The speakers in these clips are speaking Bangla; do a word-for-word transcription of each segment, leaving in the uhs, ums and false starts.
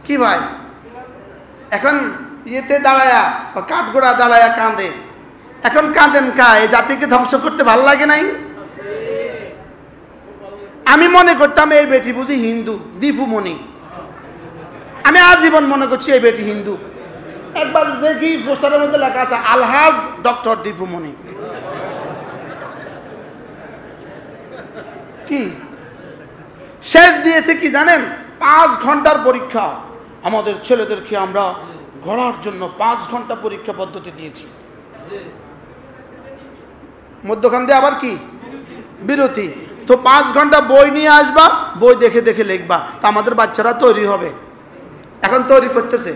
কি ভাই এখন ইয়েতে দাঁড়ায়া বা কাঠগোড়া দাঁড়ায়া কাঁদে, এখন কাঁদেন কা? এই জাতিকে ধ্বংস করতে ভাল লাগে নাই? আমি মনে করতাম এই বেটি বুঝি হিন্দু, দীপুমণি। আমি আজীবন মনে করছি এই বেটি হিন্দু। একবার দেখি পোস্টারের মধ্যে লেখা আছে আলহাজ ডক্টর দীপুমণি। কি শেষ দিয়েছে কি জানেন? পাঁচ ঘন্টার পরীক্ষা। আমাদের ছেলেদেরকে আমরা গড়ার জন্য পাঁচ ঘন্টা পরীক্ষা পদ্ধতি দিয়েছি। মধ্যখান দিয়ে আবার কি বিরতি। তো পাঁচ ঘন্টা বই নিয়ে আসবা, বই দেখে দেখে লিখবা। তা আমাদের বাচ্চারা তৈরি হবে, এখন তৈরি করতেছে।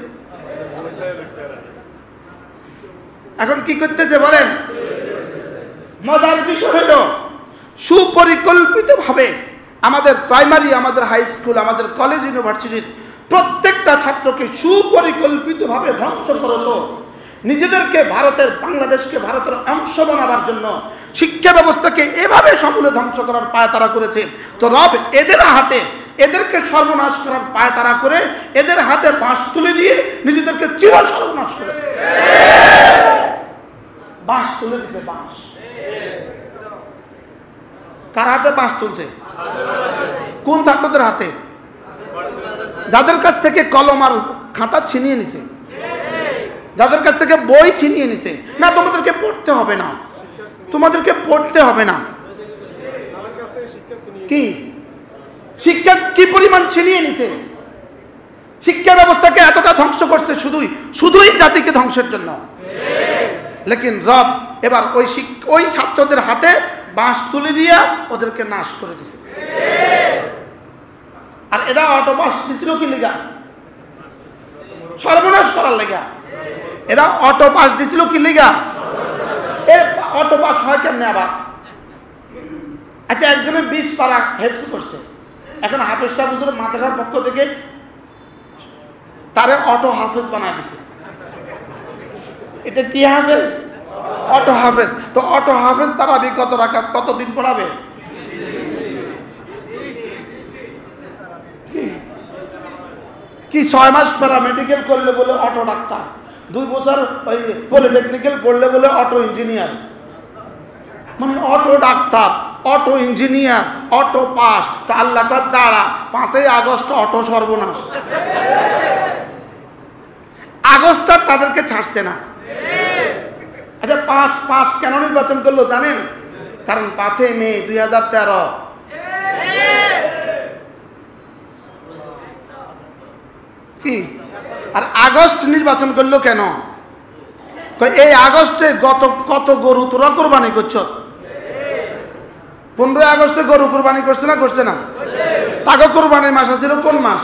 এখন কি করতেছে বলেন? মজার বিষয় হলো সুপরিকল্পিতভাবে আমাদের প্রাইমারি, আমাদের হাই স্কুল, আমাদের কলেজ, ইউনিভার্সিটির প্রত্যেকটা ছাত্রকে সুপরিকল্পিতভাবে ধ্বংস করতো। নিজেদেরকে ভারতের, বাংলাদেশকে ভারতের অংশ বানাবার জন্য শিক্ষা ব্যবস্থাকে এভাবে সমূলে ধ্বংস করার পায় তারা করেছে। তো রব এদের হাতে, এদেরকে সর্বনাশ করার পায় তারা করে এদের হাতে বাঁশ তুলে দিয়ে নিজেদেরকে চির সর্বনাশ করে। বাঁশ তুলে দিছে, বাঁশ। কার হাতে বাঁশ তুলছে? কোন ছাত্রদের হাতে? যাদের কাছ থেকে কলম আর খাতা ছিনিয়ে নিছে, যাদের কাছ থেকে বই ছিনিয়ে নিছে। না, তোমাদেরকে পড়তে হবে না, তোমাদেরকে পড়তে হবে না। কি শিক্ষা কি পরিমাণ ছিনিয়ে নিছে? শিক্ষা ব্যবস্থাকে এতটা ধ্বংস করছে শুধুই শুধুই জাতিকে ধ্বংসের জন্য। লেকিন রব এবার ওই ওই ছাত্রদের হাতে বাঁশ তুলে দিয়া ওদেরকে নাশ করে দিছে। আর এরা অটো পাস দিছিল কি লিগা? সর্বনাশ করার লেগা। এরা অটো পাস দিছিল কি লিগা? এর অটো পাস হয় কেমনে আবার? আচ্ছা, একজনের বিশ পারা হেফজ করছে, এখন হাফেজ সাহেব হুজুর মাদ্রাসার পক্ষ থেকে তারে অটো হাফেজ বানায় দিছে। এটা কি হাফেজ? অটো হাফেজ। তো অটো হাফেজ তারাবি কত রাকাত কতদিন পড়াবে? কি ছয় মাস প্যারামেডিক্যাল করলে বলে অটো ডাক্তার, দুই বছর ওই পলিটেকনিক্যাল পড়লে বলে অটো ইঞ্জিনিয়ার। মানে auto doctor, auto engineer, auto pass. তো আল্লাহ কর দাঁড়া, পাঁচই আগস্ট অটো সর্বনাশ। আগস্ট আর তাদেরকে ছাড়ছে না। আচ্ছা, পাঁচ পাঁচ কেন নির্বাচন করলো জানেন? কারণ পাঁচই মে দুই হাজার তেরো কি আর আগস্ট নির্বাচন করলো কেন? এই আগস্টে গত কত গরু তোরা কোরবানি করছ? পনেরোই আগস্টে গরু কোরবানি করছে না করছে না? তাকে কোরবানির মাস ছিল কোন মাস?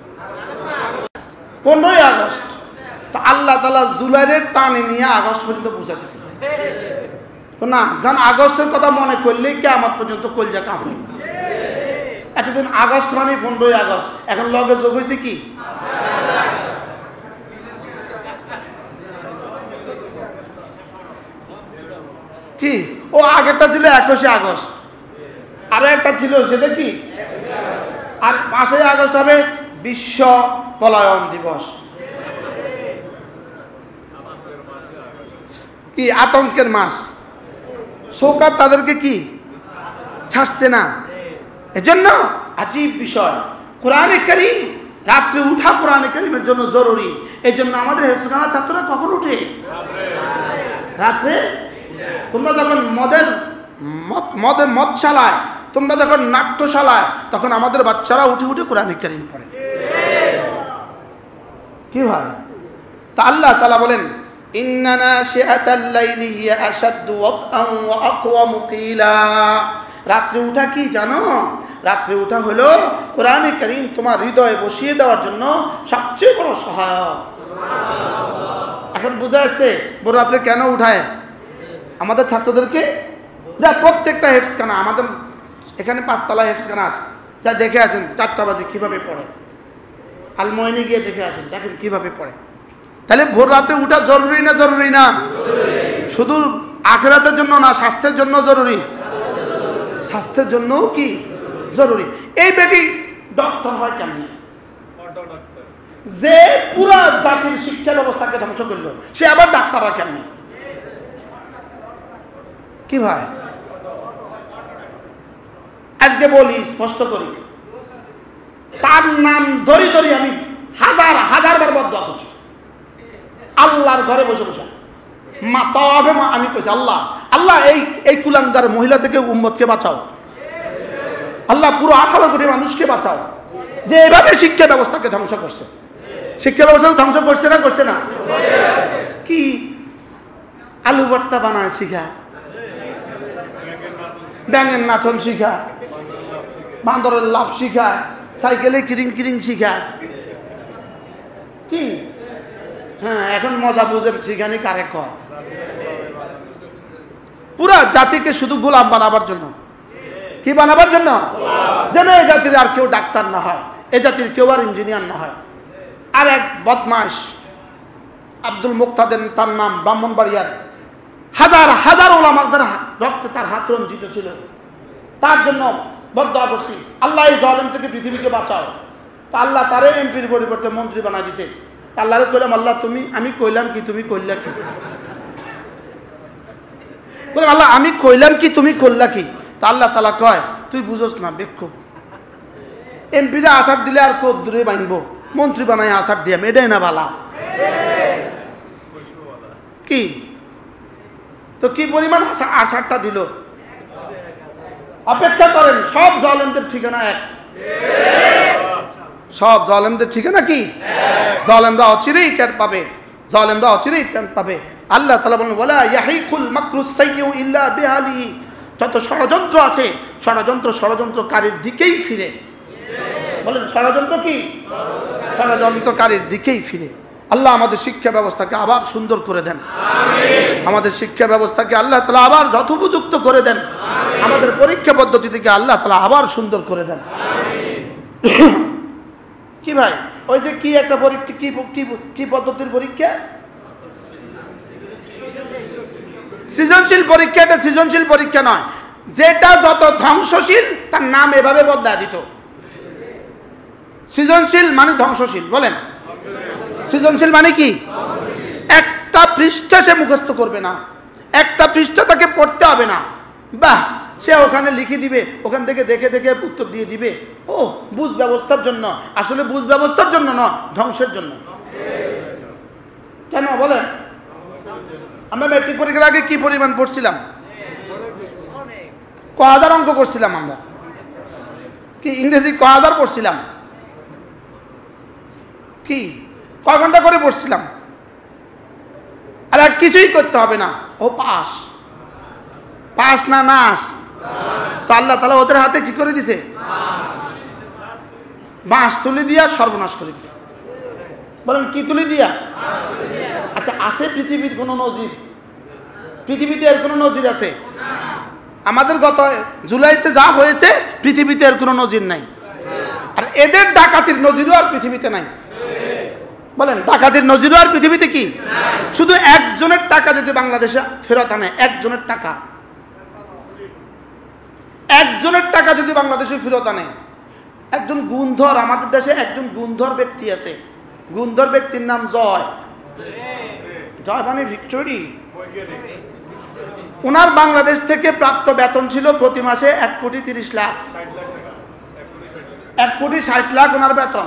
পনেরোই আগস্ট। তা আল্লাহ তাআলা জুলাইয়ের টানে নিয়ে আগস্ট পর্যন্ত পৌঁছাতেছে না। জান আগস্টের কথা মনে করলেই কিয়ামত পর্যন্ত কলজা কাঁপে। এতদিন আগস্ট মানে পনেরোই আগস্ট, এখন লগে যোগ হয়েছে কি? কি ও আগেরটা ছিল একুশে আগস্ট, আরো একটা ছিল সেটা কি? আর পাঁচই আগস্ট হবে বিশ্ব পলায়ন দিবস। কি আতঙ্কের মাস। সরকার তাদেরকে কি ছাড়ছে না। এজন্য আজীব বিষয়, কোরআনে কারীম রাত্রে উঠা কোরআনে কারীমের জন্য জরুরি। এই জন্য আমাদের হেফজখানা ছাত্ররা কখন উঠে? রাত্রে। তোমরা যখন মদের মদের মদশালায়, তোমরা যখন নাট্যশালায়, তখন আমাদের বাচ্চারা উঠে উঠে কোরআনে কারীম পড়ে। কি হয়? তা আল্লাহ তাআলা বলেন, ইন্না নাশিআতাল লাইলি হিয়া আশাদ্দু ওয়াতআন ওয়া আকওয়ামু কিলা। রাত্রে উঠা কি জানো? রাত্রে উঠা হলো কোরআনে কারীম তোমার হৃদয়ে বসিয়ে দেওয়ার জন্য সবচেয়ে বড় সহায়ক। এখন বুঝা আসছে বড় রাত্রে কেন উঠায় আমাদের ছাত্রদেরকে? যা প্রত্যেকটা হেফজখানা, আমাদের এখানে পাঁচতলা হেফজখানা আছে, যা দেখে আছেন চারটা বাজে কিভাবে পড়ে। আলমোহিনী গিয়ে দেখে আসেন, দেখেন কিভাবে পড়ে। তাহলে ভোর রাতে উঠা জরুরি না জরুরি না? শুধু আখিরাতের জন্য না, স্বাস্থ্যের জন্য জরুরি। স্বাস্থ্যের জন্য কি জরুরি। এই বেটি ডক্টর হয় কেমনে? যে পুরা জাতির শিক্ষা ব্যবস্থাকে ধ্বংস করলো, সে আবার ডাক্তার হয় কেমনি? কি ভাই, আজকে বলি স্পষ্ট করি, তার নাম ধরি ধরি আমি হাজার হাজার বার বদদোয়া করছি আল্লাহর ঘরে বসে বসে। মা তাওয়াফে আমি কইছি, আল্লাহ আল্লাহ এই এই কুলাঙ্গার মহিলা থেকে উম্মতকে বাঁচাও, আল্লাহ পুরো আঠারো কোটি মানুষকে বাঁচাও, যে এভাবে শিক্ষা ব্যবস্থাকে ধ্বংস করছে। শিক্ষা ব্যবস্থা ধ্বংস করছে না করছে না? কি আলু ভর্তা বানায় শিখা, ব্যাঙের নাচন শিখা, বান্দরের লাভ শিখা, সাইকেলে কিরিং কিরিং শিখা, কি হ্যাঁ এখন মজা বুঝেন শিখানি কারে কয়। পুরা জাতিকে শুধু গোলাম বানাবার জন্য, কি বানাবার জন্য? যেন এই জাতির আর কেউ ডাক্তার না হয়, এই জাতির কেউ আর ইঞ্জিনিয়ার না হয়। আর এক বদমাস আব্দুল মুক্তাদের তার নাম, ব্রাহ্মণবাড়িয়ার, হাজার হাজার ওলামাদের রক্তে তার হাত রঞ্জিত ছিল। তার জন্য বদদোয়া করছি, আল্লাহ এই জালেম থেকে পৃথিবীকে বাঁচাও। তা আল্লাহ তারে এমপির পরিবর্তে মন্ত্রী বানাই দিছে। আল্লাহরে কইলাম, আল্লাহ তুমি, আমি কইলাম কি তুমি করলা কি? বললাম আল্লাহ আমি কইলাম কি তুমি করলা কি? তা আল্লাহ তাআলা কয়, তুই বুঝোস না বেক্ষুব, এমপিরা আসার দিলে আর কোদ দূরে বাঁধবো, মন্ত্রী বানাই আসার দিয়ে এটাই না বালা। কি তো কি পরিমাণ আসারটা দিল? অপেক্ষা করেন, সব জালেমদের ঠিকানা এক, সব জালেমদের ঠিকানা কি? জালেমরা অচিরেই টের পাবে, জালেমরা অচিরেই টের পাবে। আল্লাহ তাআলা বলেন, ওয়ালা ইয়াহিকুল মাকরুস সাইয়্যু ইল্লা বিআলিহি, যত ষড়যন্ত্র আছে ষড়যন্ত্র ষড়যন্ত্রকারীর দিকেই ফিরে। বলেন ষড়যন্ত্র কি? ষড়যন্ত্রকারীর দিকেই ফিরে। আল্লাহ আমাদের শিক্ষা ব্যবস্থাকে আবার সুন্দর করে দেন, আমাদের শিক্ষা ব্যবস্থাকে আল্লাহ তাআলা আবার যথোপযুক্ত করে দেন, আমাদের পরীক্ষা পদ্ধতিকে আল্লাহ তাআলা আবার সুন্দর করে দেন। কি ভাই, ওই যে কি একটা পরীক্ষা, কি কি পদ্ধতির পরীক্ষা? সৃজনশীল পরীক্ষা। এটা সৃজনশীল পরীক্ষা নয়, যেটা যত ধ্বংসশীল তার নাম এভাবে বদলা দিত। সৃজনশীল মানে ধ্বংসশীল। বলেন সৃজনশীল মানে কি? একটা পৃষ্ঠা সে মুখস্থ করবে না, একটা পৃষ্ঠা তাকে পড়তে হবে না, বাহ সে ওখানে লিখে দিবে, ওখান থেকে দেখে দেখে উত্তর দিয়ে দিবে। ও বুঝ ব্যবস্থার জন্য, আসলে বুঝ ব্যবস্থার জন্য না, ধ্বংসের জন্য। কেন বলেন? আমরা ম্যাট্রিক পরীক্ষার আগে কি পরিমাণ পড়ছিলাম? ক হাজার অঙ্ক করছিলাম আমরা, কি ইংরেজি ক হাজার পড়ছিলাম, কি কয় ঘন্টা করে পড়ছিলাম, আর আর কিছুই করতে হবে না, ও পাস। পাস না নাস? তো আল্লাহ তাআলা ওদের হাতে কি করে দিছে? বাঁশ তুলে দিয়া সর্বনাশ করে দিছে। বলেন কি তুলে দিয়া? আচ্ছা, আছে পৃথিবীর কোনো নজির? পৃথিবীতে এর কোনো নজির আছে? আমাদের গত জুলাইতে যা হয়েছে পৃথিবীতে এর কোনো নজির নাই। আর এদের ডাকাতির নজিরও আর পৃথিবীতে নাই। বলেন ডাকাতির নজিরও আর পৃথিবীতে কি? শুধু একজনের টাকা যদি বাংলাদেশে ফেরত আনে, একজনের টাকা, একজনের টাকা যদি বাংলাদেশে ফেরত আনে, একজন গুণধর, আমাদের দেশে একজন গুণধর ব্যক্তি আছে, গুণধর ব্যক্তির নাম জয়, জয় মানে ভিক্টোরি। ওনার বাংলাদেশ থেকে প্রাপ্ত বেতন ছিল প্রতি মাসে এক কোটি তিরিশ লাখ, এক কোটি ষাট লাখ ওনার বেতন।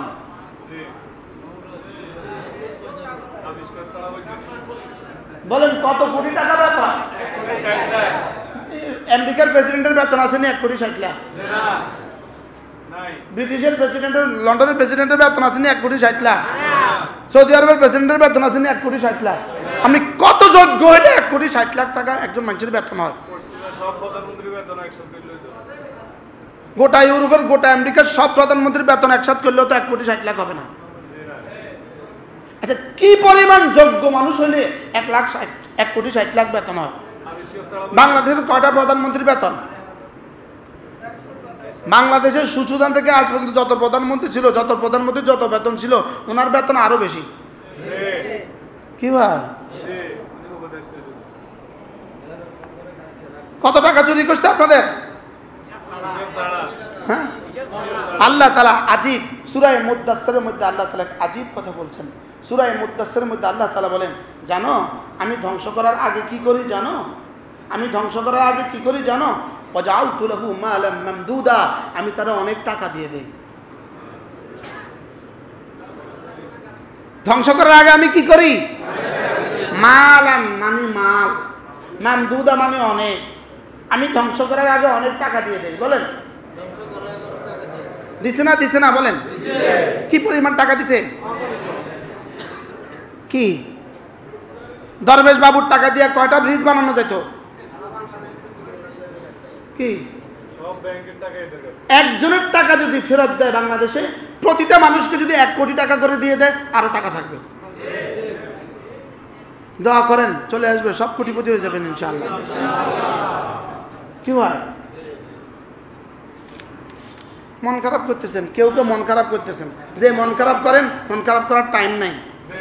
বলেন কত কোটি টাকা বেতন? আমেরিকার প্রেসিডেন্টের বেতন আসেনি এক কোটি ষাট লাখ, ব্রিটিশের প্রেসিডেন্টের, লন্ডনের প্রেসিডেন্টের বেতন আসেনি এক কোটি ষাট লাখ, সৌদি আরবের প্রেসিডেন্টের বেতন আসেনি এক কোটি ষাট লাখ। আপনি কত যোগ্য হলে এক কোটি ষাট লাখ টাকা একজন মানুষের বেতন হয়? গোটা ইউরোপের, গোটা আমেরিকার সব প্রধানমন্ত্রীর বেতন একসাথে করলেও তো এক কোটি ষাট লাখ হবে না। আচ্ছা, কি পরিমাণ যোগ্য মানুষ হলে এক লাখ এক কোটি ষাট লাখ বেতন হয়? বাংলাদেশের কয়টা প্রধানমন্ত্রীর বেতন? বাংলাদেশের সুচুদান থেকে আজ পর্যন্ত যত প্রধানমন্ত্রী ছিল, যত প্রধানমন্ত্রী যত বেতন ছিল, ওনার বেতন আরো বেশি। কি ভাই, কত টাকা চুরি করছে আপনাদের? হ্যাঁ, আল্লাহ তাআলা আজীব সূরা মুদ্দাসসিরের মধ্যে আল্লাহ তাআলা আজীব কথা বলছেন। সূরা মুদ্দাসসিরের মধ্যে আল্লাহ তাআলা বলেন, জানো আমি ধ্বংস করার আগে কি করি জানো? আমি ধ্বংস করার আগে কি করি জানো? ওয়াজআলতু লাহু মালাম মামদুদা, আমি তারা অনেক টাকা দিয়ে দেই। ধ্বংস করার আগে আমি কি করি? মালান মানে মাল, মামদুদা মানে অনেক। আমি ধ্বংস করার আগে অনেক টাকা দিয়ে দেই। বলেন দিছে না দিছে না? বলেন কি পরিমাণ টাকা দিছে? কি দরবেশ বাবুর টাকা দিয়ে কয়টা ব্রিজ বানানো যেত? কি একজনের টাকা যদি ফেরত দেয় বাংলাদেশে, প্রতিটা মানুষকে যদি এক কোটি টাকা করে দিয়ে দেয়, আরো টাকা থাকবে। দোয়া করেন চলে আসবে, সব কোটিপতি হয়ে যাবেন ইনশাআল্লাহ। কি হয়? মন খারাপ করতেছেন, কেউ কেউ মন খারাপ করতেছেন। যে মন খারাপ করেন, মন খারাপ করার টাইম নাই।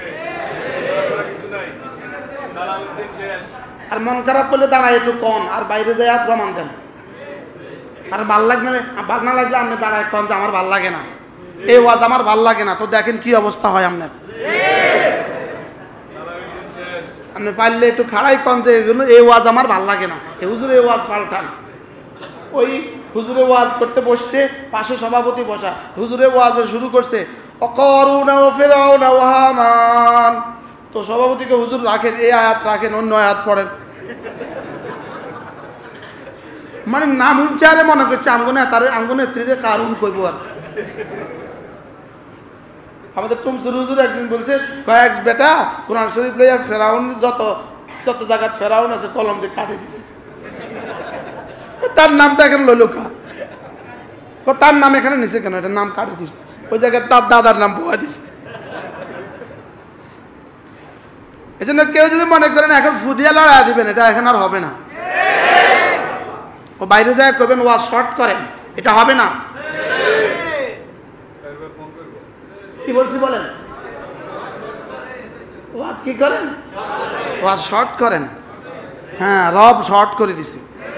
আর মন খারাপ করলে দাঁড়ায় একটু কম, আর বাইরে যায় আর প্রমাণ দেন। আর ভাল লাগলে ভাল না লাগলে আপনি দাঁড়ায় কম যে আমার ভাল লাগে না, এই ওয়াজ আমার ভাল লাগে না। তো দেখেন কি অবস্থা হয় আপনার। আপনি পারলে একটু খাড়াই কম যে এগুলো এই ওয়াজ আমার ভাল লাগে না, এই হুজুরে এই ওয়াজ পাল্টান। ওই হুজুরে ওয়াজ করতে বসছে, পাশে সভাপতি বসা, হুজুরে ওয়াজ শুরু করছে অকরুনা ও ফিরআউনা ও হামান। তো সভাপতিকে হুজুর রাখেন, এই আয়াত রাখেন, অন্য আয়াত পড়েন। মানে নাম শুনছে আরে মনে করছে আঙ্গনে তার আঙ্গনে ত্রিরে কারুন কইব। আর আমাদের টুমসুর হুজুর একদিন বলছে, কয়েক বেটা কোরআন শরীফ লইয়া ফেরাউন যত যত জায়গায় ফেরাউন আছে কলম দিয়ে কাটে দিছে। তার নামটা এখানে লইল কা, তার নাম এখানে নিছে কেন? এটার নাম কাটে দিছে, ওই জায়গায় তার দাদার নাম বয়া দিছে। এই জন্য কেউ যদি মনে করেন এখন ফুদিয়া লড়াই দিবেন, এটা এখন আর হবে না। ও বাইরে যায় কবেন ওয়াজ শর্ট করেন, এটা হবে না। কি বলছি বলেন? ওয়াজ কি করেন? ওয়াজ শর্ট করেন। হ্যাঁ, রব শর্ট করে দিছে।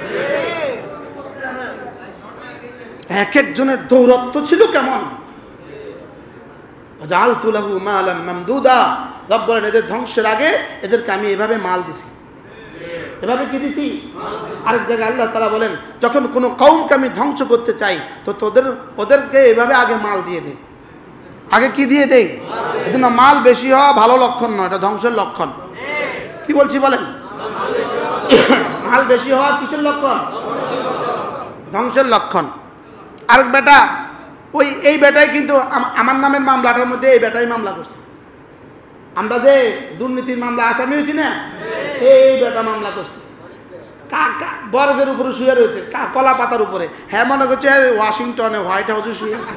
এক একজনের দৌরত্ব ছিল কেমন। ওয়াজআলতু লাহু মালাম মামদুদা, রব বলেন এদের ধ্বংসের আগে এদেরকে আমি এভাবে মাল দিছি। এভাবে কি দিছি? আরেক জায়গায় আল্লাহ তাআলা বলেন, যখন কোনো কওমকে আমি ধ্বংস করতে চাই তো তোদের ওদেরকে এভাবে আগে মাল দিয়ে দেই। আগে কি দিয়ে দেই? এজন্য মাল বেশি হওয়া ভালো লক্ষণ নয়, এটা ধ্বংসের লক্ষণ। কি বলছি বলেন? মাল বেশি হওয়া কিসের লক্ষণ? ধ্বংসের লক্ষণ। আরেক বেটা, ওই এই বেটাই কিন্তু আমার নামের মামলাটার মধ্যে এই বেটাই মামলা করছে। আমরা যে দুর্নীতির মামলা আসামি হয়েছি না, এই বেটা মামলা করছে। বর্গের উপরে শুয়ে রয়েছে, কলা পাতার উপরে। হ্যাঁ মনে করছে ওয়াশিংটনে হোয়াইট হাউসে শুয়ে আছে।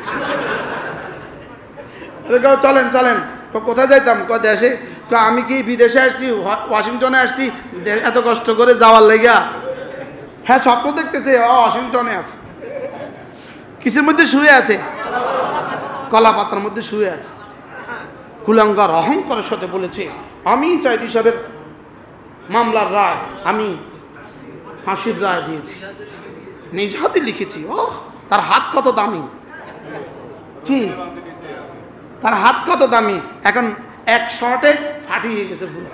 চলেন চলেন, কোথায় যাইতাম? ক দেশে। আমি কি বিদেশে আসছি, ওয়াশিংটনে আসছি এত কষ্ট করে যাওয়ার লেগা? হ্যাঁ স্বপ্ন দেখতেছে ওয়াশিংটনে আছে। কিসের মধ্যে শুয়ে আছে? কলা পাতার মধ্যে শুয়ে আছে। কুলাঙ্গার অহংকারের সাথে বলেছে, আমি সাইদি সাহেবের মামলার রায় আমি ফাঁসির রায় দিয়েছি, নিজ হাতে লিখেছি। ও তার হাত কত দামি! কি তার হাত কত দামি! এখন এক শর্টে ফাটিয়ে গেছে পুরো।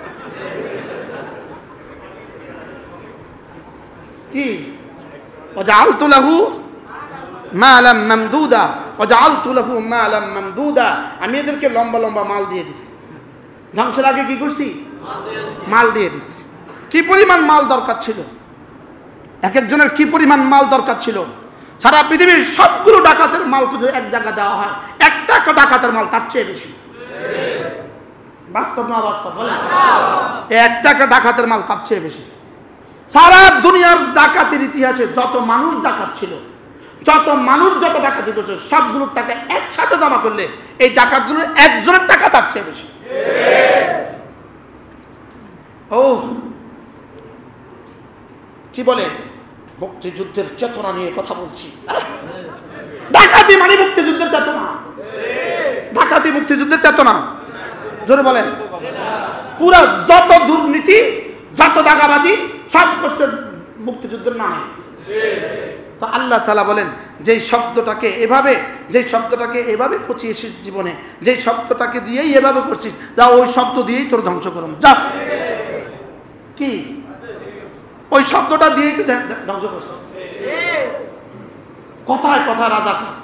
কি ওয়াজআলতু লাহু মালাম মামদুদা, ওয়াজআলতু লাহু মালাম মামদুদা, আমি এদেরকে লম্বা লম্বা মাল দিয়ে দিছি। ধ্বংসের আগে কি করছি? মাল দিয়ে দিছি। কি পরিমাণ মাল দরকার ছিল, এক একজনের কি পরিমাণ মাল দরকার ছিল। সারা পৃথিবীর সবগুলো ডাকাতের মাল যদি এক জায়গা দেওয়া হয়, এক টাকা ডাকাতের মাল তার চেয়ে বেশি। বাস্তব না বাস্তব বলেন? এক টাকা ডাকাতের মাল তার চেয়ে বেশি। সারা দুনিয়ার ডাকাতির ইতিহাসে যত মানুষ ডাকাত ছিল, যত মানুষ যত ডাকাতি করছে, সবগুলোর টাকা একসাথে জমা করলে এই ডাকাতগুলোর একজনের টাকা তার চেয়ে বেশি। ও কি বলে, মুক্তিযুদ্ধের চেতনা নিয়ে কথা বলছি। ডাকাতি মানে মুক্তিযুদ্ধের চেতনা। ডাকাতি মুক্তিযুদ্ধের চেতনা। জোরে বলেন। পুরা যত দুর্নীতি, যত দাগাবাজি সব করছে মুক্তিযুদ্ধের নামে। তো আল্লাহ তাআলা বলেন যেই শব্দটাকে এভাবে যেই শব্দটাকে এভাবে পচিয়েছিস জীবনে, যেই শব্দটাকে দিয়েই এভাবে করছিস, যা ওই শব্দ দিয়েই তোর ধ্বংস করুন। যা, কি ওই শব্দটা দিয়েই তো ধ্বংস করছ। কথায় কথা রাজা কা,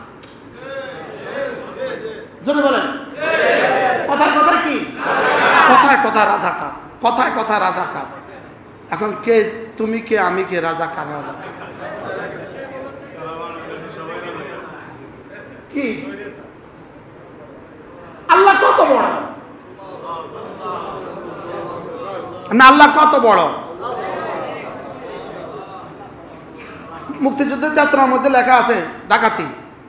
জোরে বলেন, কথায় কথায় কি, কথায় কথা রাজা কা, কথায় কথা রাজা কা। এখন কে তুমি, কে আমি, কে রাজা কার? রাজা কি? আল্লাহ কত বড় না, আল্লাহ কত বড়। মুক্তিযুদ্ধের ছাত্রের মধ্যে লেখা আছে ডাকাতি,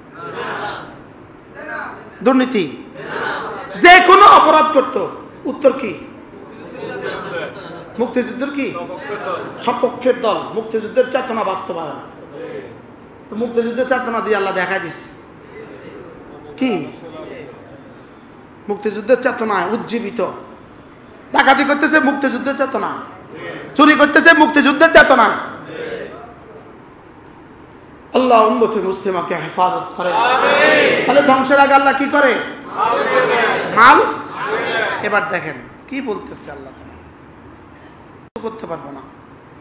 দুর্নীতি, যে কোনো অপরাধ করত, উত্তর কি? মুক্তিযুদ্ধের কি সপক্ষের দল, মুক্তিযুদ্ধের চেতনা বাস্তবায়ন। তো মুক্তিযুদ্ধের চেতনা দিয়ে আল্লাহ দেখা দিচ্ছে কি? মুক্তিযুদ্ধের চেতনায় উজ্জীবিত। ডাকাতি করতেছে মুক্তিযুদ্ধের চেতনা, চুরি করতেছে মুক্তিযুদ্ধের চেতনা। আল্লাহ উম্মতে মুসলিমাকে হেফাজত করে। তাহলে ধ্বংসের আগে আল্লাহ কি করে? মাল। এবার দেখেন কি বলতেছে আল্লাহ, করতে পারবো না।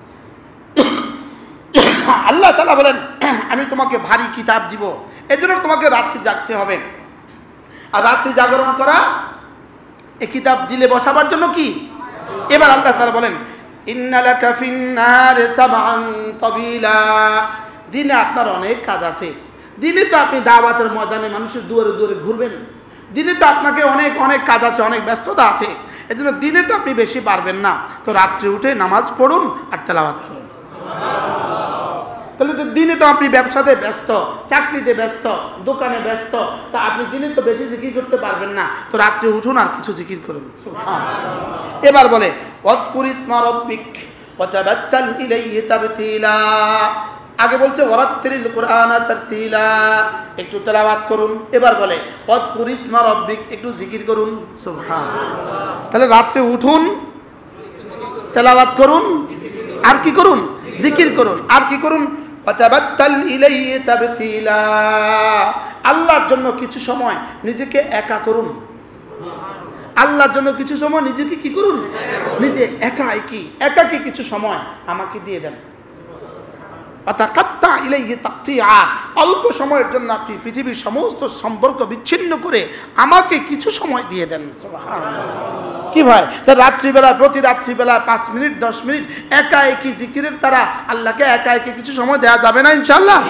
আল্লাহ তাআলা বলেন আমি তোমাকে ভারী কিতাব দিব, এজন্য তোমাকে রাত্রি জাগতে হবে। আর রাত্রি জাগরণ করা এই কিতাব দিলে বসাবার জন্য কি? এবার আল্লাহ তাআলা বলেন ইন্না লাকা ফিন নাহারি সাবআন তাবিলা, দিনে আপনার অনেক কাজ আছে। দিনে তো আপনি দাওয়াতের ময়দানে মানুষের দুয়ারে দুয়ারে ঘুরবেন, দিনে তো আপনাকে অনেক অনেক কাজ আছে, অনেক ব্যস্ততা আছে, এজন্য দিনে তো আপনি বেশি পারবেন না। তো রাত্রে উঠে নামাজ পড়ুন আর তেলাওয়াত করুন। তাহলে তো দিনে তো আপনি ব্যবসাতে ব্যস্ত, চাকরিতে ব্যস্ত, দোকানে ব্যস্ত, তা আপনি দিনে তো বেশি জিকির করতে পারবেন না। তো রাত্রে উঠুন আর কিছু জিকির করুন। এবার বলে ওয়াজকুর ইসমা রাব্বিক ওয়া তাবাত্তাল ইলাইহি তাবতিলা। আগে বলছে ওয়ারাত্তিলিল কুরআনা তারতিলা, একটু তেলাওয়াত করুন। এবার বলে ওয়াজকুর ইসমা রাব্বিক, একটু জিকির করুন। সুবহানাল্লাহ। তাহলে রাত্রে উঠুন, তেলাওয়াত করুন, আর কি করুন? জিকির করুন। আর কি করুন? ওয়াতাবাত্তাল ইলাইহি তাবতিলা, আল্লাহর জন্য কিছু সময় নিজেকে একা করুন। আল্লাহর জন্য কিছু সময় নিজেকে কি করুন? নিজে একা একি একাকি কিছু সময় আমাকে দিয়ে দেন। ওয়াতাকাত্তা ইলাইহি তাকতিয়া, অল্প সময়ের জন্য আপনি পৃথিবীর সমস্ত সম্পর্ক বিচ্ছিন্ন করে আমাকে কিছু সময় দিয়ে দেন। সুবহানাল্লাহ। কি ভাই, তা রাত্রিবেলা, প্রতি রাত্রিবেলা পাঁচ মিনিট দশ মিনিট একা একই জিকিরের দ্বারা আল্লাহকে একা একি কিছু সময় দেওয়া যাবে না ইনশাআল্লাহ?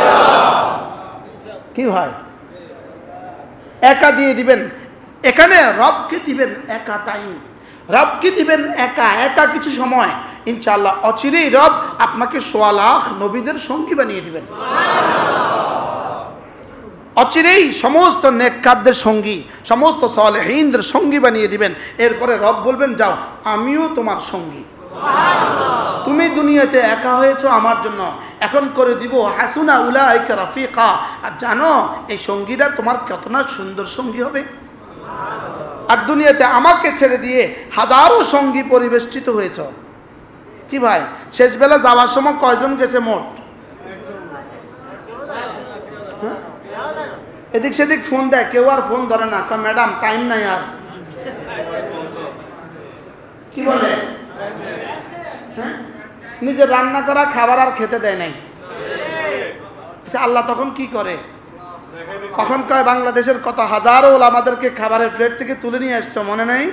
কি ভাই, একা দিয়ে দিবেন। এখানে রবকে দিবেন একা টাইম, রবকে দিবেন একা একা কিছু সময়, ইনশাআল্লাহ অচিরেই রব আপনাকে সোয়া লাখ নবীদের সঙ্গী বানিয়ে দিবেন। অচিরেই সমস্ত নেককারদের সঙ্গী, সমস্ত সালেহীনদের সঙ্গী বানিয়ে দিবেন। এরপরে রব বলবেন যাও আমিও তোমার সঙ্গী। তুমি দুনিয়াতে একা হয়েছো আমার জন্য, এখন করে দিব হাসুনা উলাইকা রাফিকা। আর জানো এই সঙ্গীরা তোমার কত না সুন্দর সঙ্গী হবে। আর দুনিয়াতে আমাকে ছেড়ে দিয়ে হাজারো সঙ্গী পরিবেষ্টিত হয়েছ। কি ভাই, শেষ বেলা যাওয়ার সময় কয়জন গেছে মোট? এদিক সেদিক ফোন দেয়, কেউ আর ফোন ধরে না, কয় ম্যাডাম টাইম নাই আর। কি বলে? নিজের রান্না করা খাবার আর খেতে দেয় নাই। আচ্ছা আল্লাহ তখন কি করে? কখন কয় বাংলাদেশের কত হাজারো ওলামাদেরকে খাবারের প্লেট থেকে তুলে নিয়ে আসছে, মনে নাই?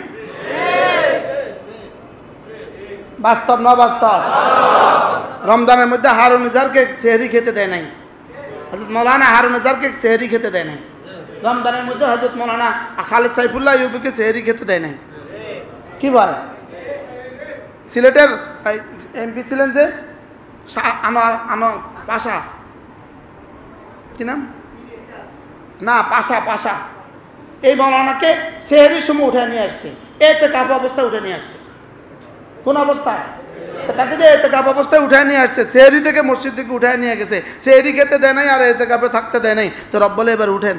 বাস্তব না বাস্তব? রমজানের মধ্যে হারুন নিজারকে সেহরি খেতে দেয় নাই, হযরত মৌলানা হারুন নিজারকে সেহরি খেতে দেয় নাই। রমজানের মধ্যে হযরত মৌলানা খালিদ সাইফুল্লাহ ইউবিকে সেহরি খেতে দেয় নাই। কি ভাই, সিলেটের এমপি ছিলেন যে আনোয়ার আনোয়ার পাশা, কি নাম না পাশা পাশা, এই মৌলানাকে সেহরির সময় উঠে নিয়ে আসছে, এতে কাপ অবস্থায় উঠে নিয়ে আসছে। কোন অবস্থায়? তাকে যে এতে কাপ অবস্থায় উঠে নিয়ে আসছে, সেহরি থেকে মসজিদ থেকে উঠে নিয়ে গেছে, সেহরি খেতে দেয় নাই আর এতে কাপে থাকতে দেয় নাই। তো রব বলে এবার উঠেন,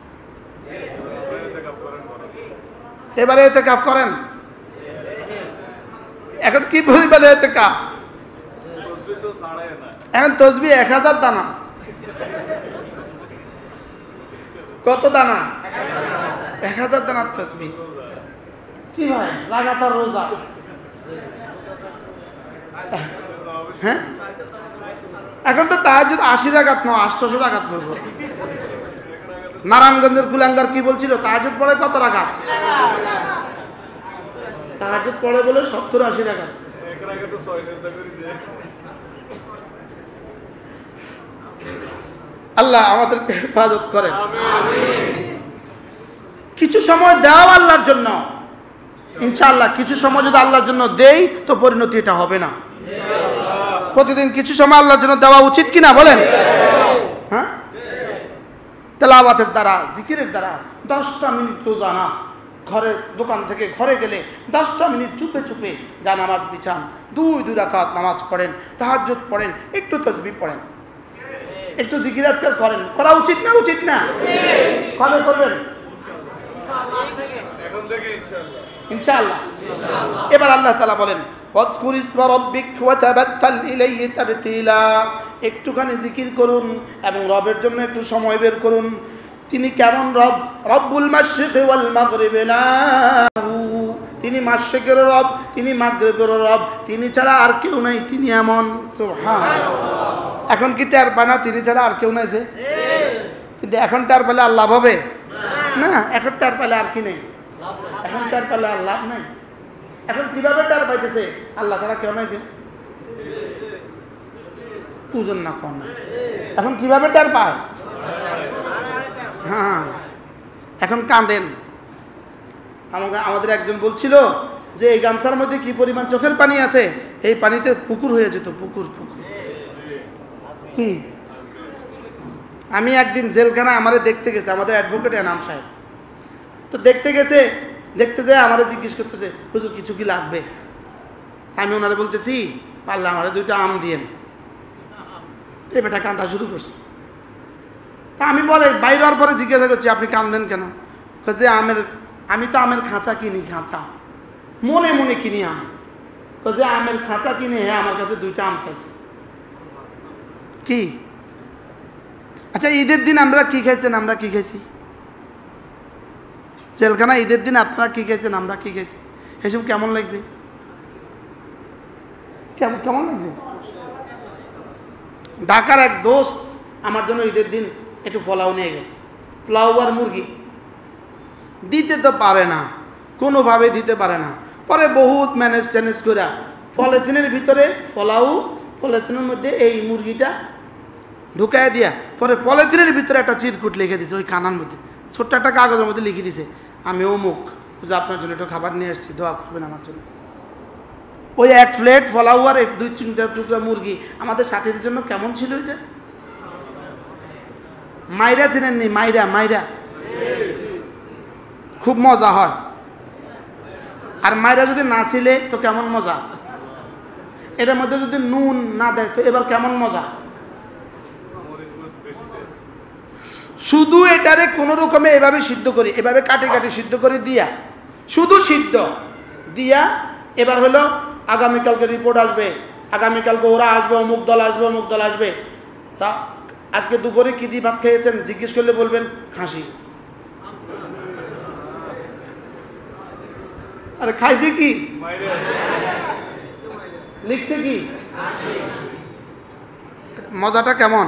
এবারে এতে কাপ করেন। এখন কি বলি বলে এতে কাপ? এখন তসবি এক হাজার দানা, কত দানা? এক হাজার দানার তাসবিহ। কি ভাই লাগাতার রোজা? হ্যাঁ, এখন তো তাহাজ্জুদ আশি রাকাত না আটশো রাকাত পড়বো। নারায়ণগঞ্জের কুলাঙ্গার কি বলছিল, তাহাজ্জুদ পড়ে কত রাকাত? তাহাজ্জুদ পড়ে বলে সত্তর আশি রাকাত। আল্লাহ আমাদেরকে হেফাজত করেন। কিছু সময় দেওয়া আল্লাহর জন্য, ইনশাআল্লাহ কিছু সময় যদি আল্লাহর জন্য দেই তো পরিণতি এটা হবে না। প্রতিদিন কিছু সময় আল্লাহর জন্য দেওয়া উচিত কিনা বলেন? হ্যাঁ, তেলাওয়াতের দ্বারা, জিকিরের দ্বারা দশটা মিনিট রোজানা ঘরে দোকান থেকে ঘরে গেলে দশটা মিনিট চুপে চুপে যা নামাজ বিছান, দুই দুই রাকাত নামাজ পড়েন, তাহাজ্জুদ পড়েন, একটু তাসবিহ পড়েন, একটু জিকির আজকাল করেন। করা উচিত না? উচিত না? কবে করবেন? ইনশাআল্লাহ। এবার আল্লাহ তাআলা বলেন ওয়াজকুর ইসমা রাব্বিক ওয়া তাবাত্তাল ইলাইহি তাবতিলা, একটুখানি জিকির করুন এবং রবের জন্য একটু সময় বের করুন। তিনি কেমন রব? রব্বুল মাশরিকি ওয়াল মাগরিবি লাহু, তিনি মাশরিকেরও রব, তিনি মাগরিবেরও রব, তিনি ছাড়া আর কেউ নাই, তিনি এমন। সুবহানাল্লাহ। এখন কি টের পায় না তিনি ছাড়া আর কেউ নাই যে? কিন্তু এখন টের পেলে আর লাভ হবে না। এখন টের পেলে আর কি নেই, এখন টের পেলে আর লাভ নাই। এখন কিভাবে টের পাইতেছে আল্লাহ ছাড়া কেউ নাই যে? বুঝুন না কোন, এখন কিভাবে টের পায়? হ্যাঁ, এখন কাঁদেন। আমাকে আমাদের একজন বলছিল যে এই গামছার মধ্যে কি পরিমাণ চোখের পানি আছে, এই পানিতে পুকুর হয়ে যেত, পুকুর পুকুর। কি আমি একদিন জেলখানা আমারে দেখতে গেছে আমাদের অ্যাডভোকেট এনাম সাহেব, তো দেখতে গেছে, দেখতে যেয়ে আমারে জিজ্ঞেস করতেছে হুজুর কিছু কি লাগবে? আমি ওনারে বলতেছি পারলে আমারে দুইটা আম দিয়েন। এই বেটা কান্দা শুরু করছে। তা আমি বলে বাইরে হওয়ার পরে জিজ্ঞাসা করছি আপনি কান্দেন কেন? যে আমের, আমি তো আমের খাঁচা কিনি, খাঁচা মনে মনে কিনি আম। যে আমের খাঁচা কিনে হ্যাঁ আমার কাছে দুইটা আম চাইছে। কি আচ্ছা, ঈদের দিন আমরা কি খাইছেন? আমরা কি খাইছি? জেলখানা ঈদের দিন আপনারা কি খাইছেন? আমরা কি খাইছি? এসব কেমন লাগছে? কেমন কেমন লাগছে? ঢাকার এক দোস্ত আমার জন্য ঈদের দিন একটু পোলাও নিয়ে গেছে, পোলাও আর মুরগি। দিতে তো পারে না, কোনোভাবে দিতে পারে না। পরে বহুত ম্যানেজ ট্যানেজ করে পলিথিনের ভিতরে পোলাও, পলিথিনের মধ্যে এই মুরগিটা ঢুকাই দিয়া পরে পলিথিনের ভিতরে একটা চিরকুট লিখে দিছে, ওই কানার মধ্যে ছোট্ট একটা কাগজের মধ্যে লিখে দিছে আমি অমুক, যে আপনার জন্য একটু খাবার নিয়ে এসেছি, দোয়া করবেন আমার জন্য। ওই এক প্লেট পোলাও আর দুই তিনটা টুকরা মুরগি আমাদের সাথীদের জন্য কেমন ছিল ওইটা? মাইরা চিনেননি? মাইরা মাইরা খুব মজা হয়। আর মাইরা যদি না ছিলে তো কেমন মজা। এটার মধ্যে যদি নুন না দেয় তো এবার কেমন মজা। শুধু এটারে কোনো রকমে এভাবে সিদ্ধ করি, এভাবে কাটে কাটে সিদ্ধ করে দিয়া, শুধু সিদ্ধ দিয়া এবার হলো আগামীকালকে রিপোর্ট আসবে, আগামীকালকে ওরা আসবে, অমুক দল আসবে, অমুক দল আসবে। তা আজকে দুপুরে কি দিয়ে ভাত খেয়েছেন জিজ্ঞেস করলে বলবেন খাসি। আরে খাইছে কি? লিখছে কি? মজাটা কেমন?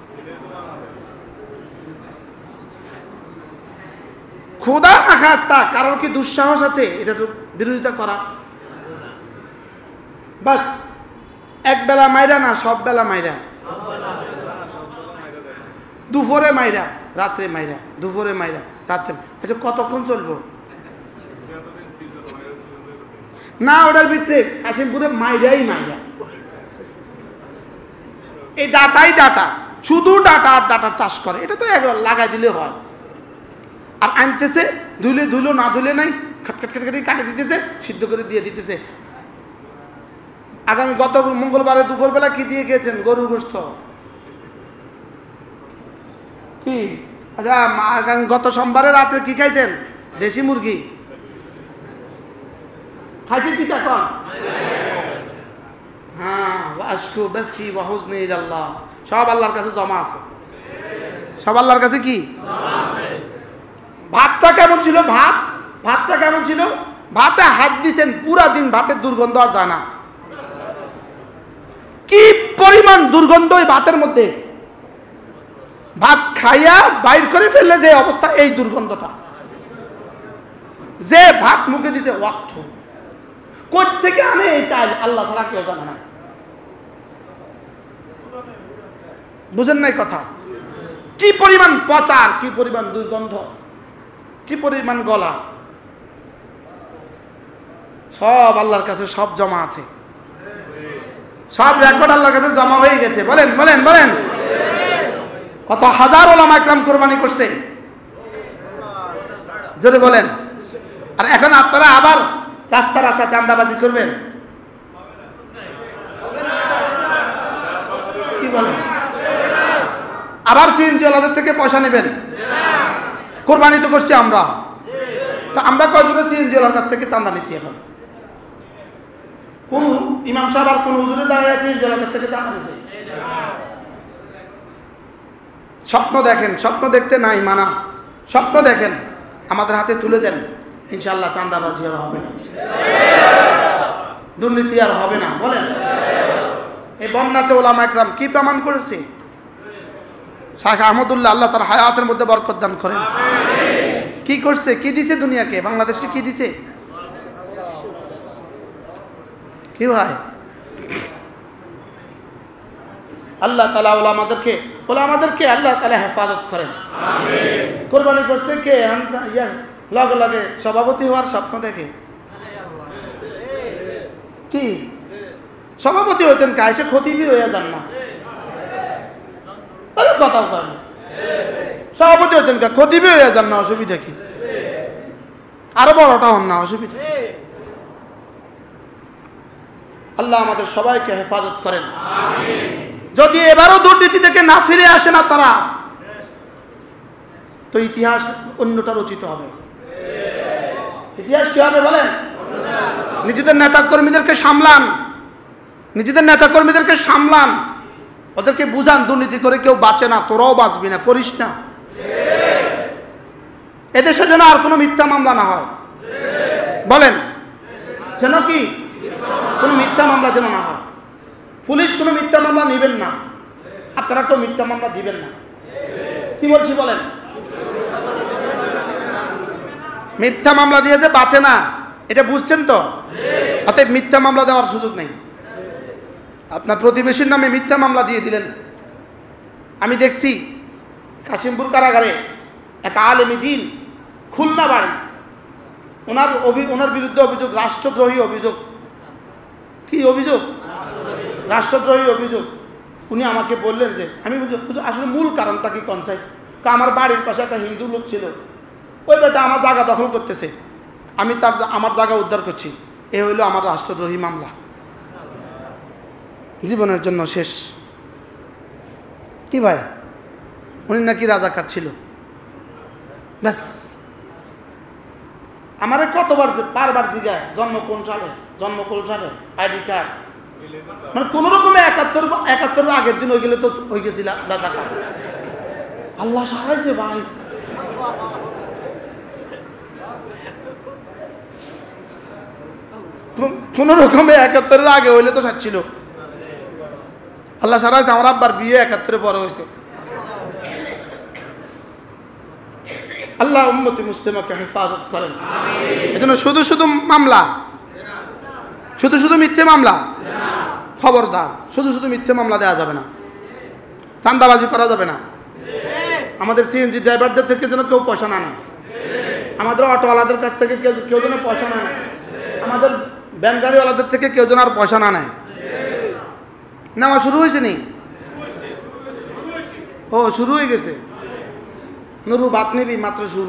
খোদা না খাস্তা কারোর কি দুঃসাহস আছে এটা তো বিরোধিতা করা? বাস এক বেলা মাইরা না, সব বেলা মাইরা, দুপুরে মাইরা, রাত্রে মাইরা, দুপুরে মাইরা, রাত্রে। আচ্ছা কতক্ষণ চলবো? না ওটার ভিতরে কাশিমপুরে মাইরাই মাইরা, এই ডাটাই ডাটা, শুধু ডাটা আর ডাটার চাষ করে। এটা তো লাগাই দিলে হয়। আর আনতেছে ধুলে ধুলো না ধুলে নাই, খাটখাট খাটখাটি কাটে দিতেছে, সিদ্ধ করে দিয়ে দিতেছে। আগামী গত মঙ্গলবারে দুপুরবেলা কি দিয়ে খেয়েছেন? গরুর গোশত। কি আচ্ছা গত সোমবারে রাত্রে কি খাইছেন? দেশি মুরগি খাইছেন কি তখন? হ্যাঁ, আশকু বেশি ওয়াহুজনি ইলাল্লাহ, সব আল্লাহর কাছে জমা আছে। সব আল্লাহর কাছে কি? ভাতটা কেমন ছিল? ভাত ভাতটা কেমন ছিল? ভাতে হাত দিছেন, পুরা দিন ভাতের দুর্গন্ধ আর যায় না। কি পরিমাণ দুর্গন্ধ ওই ভাতের মধ্যে! ভাত খাইয়া বাইর করে ফেললে যে অবস্থা, এই দুর্গন্ধটা। যে ভাত মুখে দিছে ওয়াক্ত কোথ থেকে আনে এই চাল, আল্লাহ ছাড়া কেউ জানে না। বুঝেন নাই কথা? কি পরিমাণ পচার, কি পরিমাণ দুর্গন্ধ, কি পরিমাণ গলা, সব আল্লাহর কাছে সব জমা আছে, সব রেকর্ড আল্লাহর কাছে জমা হয়ে গেছে। বলেন বলেন বলেন, কত হাজার ওলামা একরাম কোরবানি করছে, জোরে বলেন। আর এখন আপনারা আবার রাস্তা রাস্তা চাঁদাবাজি করবেন, কি বলেন? আবার সিএনজি ওয়ালাদের থেকে পয়সা নেবেন। কোরবানি তো করছি আমরা, তো আমরা কয়জনে সিএনজি ওয়ালার কাছ থেকে চাঁদা নিচ্ছি? এখন কোন ইমাম সাহেব আর কোন হুজুরে দাঁড়িয়ে আছে সিএনজি ওয়ালার কাছ থেকে চাঁদা নিচ্ছে? স্বপ্ন দেখেন, স্বপ্ন দেখতে নাই মানা, স্বপ্ন দেখেন, আমাদের হাতে তুলে দেন, ইনশাআল্লাহ চাঁদাবাজি আর হবে না, দুর্নীতি আর হবে না। বলেন, এই বন্যাতে ওলামা একরাম কি প্রমাণ করেছে? শাইখ আহমদুল্লাহ, আল্লাহ তার হায়াতের মধ্যে বরকত দান করেন। কি করছে? কি দিছে দুনিয়াকে, বাংলাদেশকে কি দিছে? কি ভাই, আল্লাহ তাআলা ওলামাদেরকে ওলামাদেরকে আল্লাহ তাআলা হেফাজত করেন। কোরবানি করছে কে? লগে লগে সভাপতি হওয়ার স্বপ্ন দেখে। কি সভাপতি হইতেন কা, এসে খতিবি হইয়া যান না? কথা বলেন, সভাপতি হইতেন কা, খতিবি হইয়া যান না, অসুবিধা কি? আরো বড়টা হন না, অসুবিধা। আল্লাহ আমাদের সবাইকে হেফাজত করেন। যদি এবারও দুর্নীতি থেকে না ফিরে আসে না তারা, তো ইতিহাস অন্যটা রচিত হবে। ইতিহাস কি হবে বলেন? নিজেদের নেতা কর্মীদেরকে সামলান, নিজেদের নেতা কর্মীদেরকে সামলান, ওদেরকে বুঝান দুর্নীতি করে কেউ বাঁচে না, তোরাও বাঁচবি না, করিস না। এদেশে যেন আর কোনো মিথ্যা মামলা না হয়। বলেন, যেন কি কোনো মিথ্যা মামলা যেন না হয়। পুলিশ কোনো মিথ্যা মামলা নেবেন না, আপনারা কেউ মিথ্যা মামলা দিবেন না। কি বলছি বলেন? মিথ্যা মামলা দিয়ে যে বাঁচে না, এটা বুঝছেন তো? অতএব মিথ্যা মামলা দেওয়ার সুযোগ নেই। আপনার প্রতিবেশীর নামে মিথ্যা মামলা দিয়ে দিলেন। আমি দেখছি কাশিমপুর কারাগারে এক আলেমী দ্বীন, খুলনা বাড়ি, ওনার ওনার বিরুদ্ধে অভিযোগ রাষ্ট্রদ্রোহী অভিযোগ। কি অভিযোগ? রাষ্ট্রদ্রোহী অভিযোগ। উনি আমাকে বললেন যে, আমি আসলে মূল কারণটা কি কনসাইড? আমার বাড়ির পাশে একটা হিন্দু লোক ছিল, ওই বেটা আমার জায়গা দখল করতেছে, আমি তার আমার জায়গা উদ্ধার করছি, এ হইল আমার রাষ্ট্রদ্রোহী মামলা। জীবনের জন্য শেষ। কি ভাই, উনি নাকি রাজাকার ছিল, ব্যাস। আমারে কতবার বারবার জিজ্ঞায়, জন্ম কোন সালে, জন্ম কোন সালে, আইডি কার্ড, মানে কোন রকমে একাত্তর একাত্তরের আগের দিন হয়ে গেলে তো হয়ে গেছিলাম রাজাকার। আল্লাহ সারাইছে ভাই। কোন রকমে একাত্তরের আগে হইলে তো সাচ্ছিল। আল্লাহ সারাইছে। আমার আব্বার বিয়ে একাত্তরে পরে হয়েছে। আল্লাহ উম্মতি মুসলিমাকে হেফাজত করেন। এজন্য শুধু শুধু মামলা, শুধু শুধু মিথ্যে মামলা, খবরদার, শুধু শুধু মিথ্যে মামলা দেওয়া যাবে না, চাঁদাবাজি করা যাবে না। আমাদের সিএনজি ড্রাইভারদের থেকে যেন কেউ পয়সা না নেয়, আমাদের অটোওয়ালাদের কাছ থেকে কেউ কেউ যেন পয়সা না নেয়, আমাদের ভ্যান গাড়িওয়ালাদের থেকে কেউ যেন আর পয়সা না নেয়। নেওয়া শুরু হয়েছে নি? ও শুরু হয়ে গেছে। নুরু বাত নিবি, মাত্র শুরু।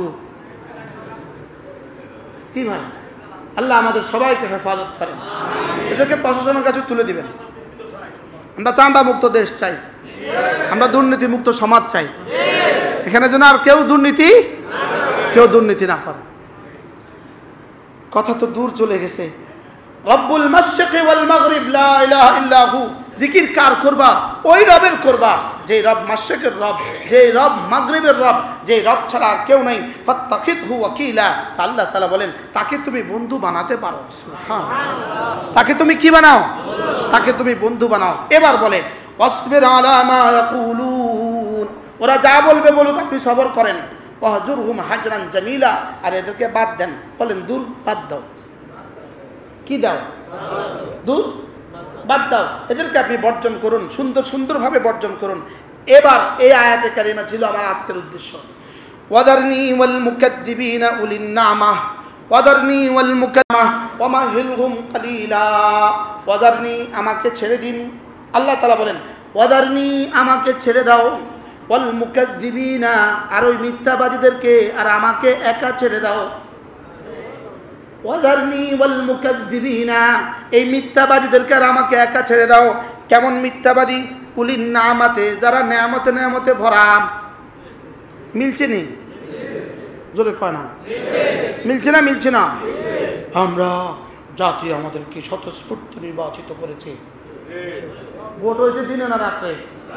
কি ভাই, আল্লাহ আমাদের সবাইকে হেফাজত করেন, এদেরকে প্রশাসনের কাছে তুলে দিবেন। আমরা চাঁদা মুক্ত দেশ চাই, আমরা দুর্নীতি মুক্ত সমাজ চাই। এখানে যেন আর কেউ দুর্নীতি কেউ দুর্নীতি না করে। কথা তো দূর চলে গেছে। রব্বুল মাশরিকি ওয়াল মাগরিব লা ইলাহা ইল্লা হু, জিকির কার করবা? ওই রবের করবা যে রব মাশরিকের রব, যে রব মাগরিবের রব, যে রব ছাড়া আর কেউ নেই, ফাত্তাখিযহু ওয়াকিলা, তা আল্লাহ তাআলা বলেন তাকে তুমি বন্ধু বানাতে পারো। সুবহানাল্লাহ, তাকে তুমি কি বানাও? তাকে তুমি বন্ধু বানাও। এবার বলে ওয়াসবির আলা মা ইয়াকুলুন, ওরা যা বলবে বলুক, আপনি সবর করেন। ওয়াহজুরহুম হাজরান জামিলা, আর এদেরকে বাদ দেন। বলেন দূর, বাদ দাও। কি দাও? দূর, বাদ দাও। এদেরকে আপনি বর্জন করুন, সুন্দর সুন্দরভাবে বর্জন করুন। এবার এই আয়াতে কারিমা ছিল আমার আজকের উদ্দেশ্য। ওয়াদারনি ওয়াল মুকাদ্দিবিনা উলিন নামাহ, ওয়াদারনি ওয়াল মুকাদ্দিমা ওয়ামাহিলহুম কালিলা। ওয়াদারনি, আমাকে ছেড়ে দিন। আল্লাহ তাআলা বলেন ওয়াদারনি, আমাকে ছেড়ে দাও। ওয়াল মুকাদ্দিবিনা, আর ওই মিথ্যাবাদীদেরকে আর আমাকে একা ছেড়ে দাও। ওয়াদারনি ওয়াল মুকাদ্দিবিনা, এই মিথ্যাবাদীদেরকে আর আমাকে একা ছেড়ে দাও। কেমন মিথ্যাবাদী? উলিন নামাতে, যারা নেয়ামতে নেয়ামতে ভরা। মিলছে নি? জোরে কয় না, মিলছে না? মিলছে না? আমরা জাতি আমাদেরকে স্বতঃস্ফূর্ত নির্বাচিত করেছে। ভোট হয়েছে দিনে না রাত্রে?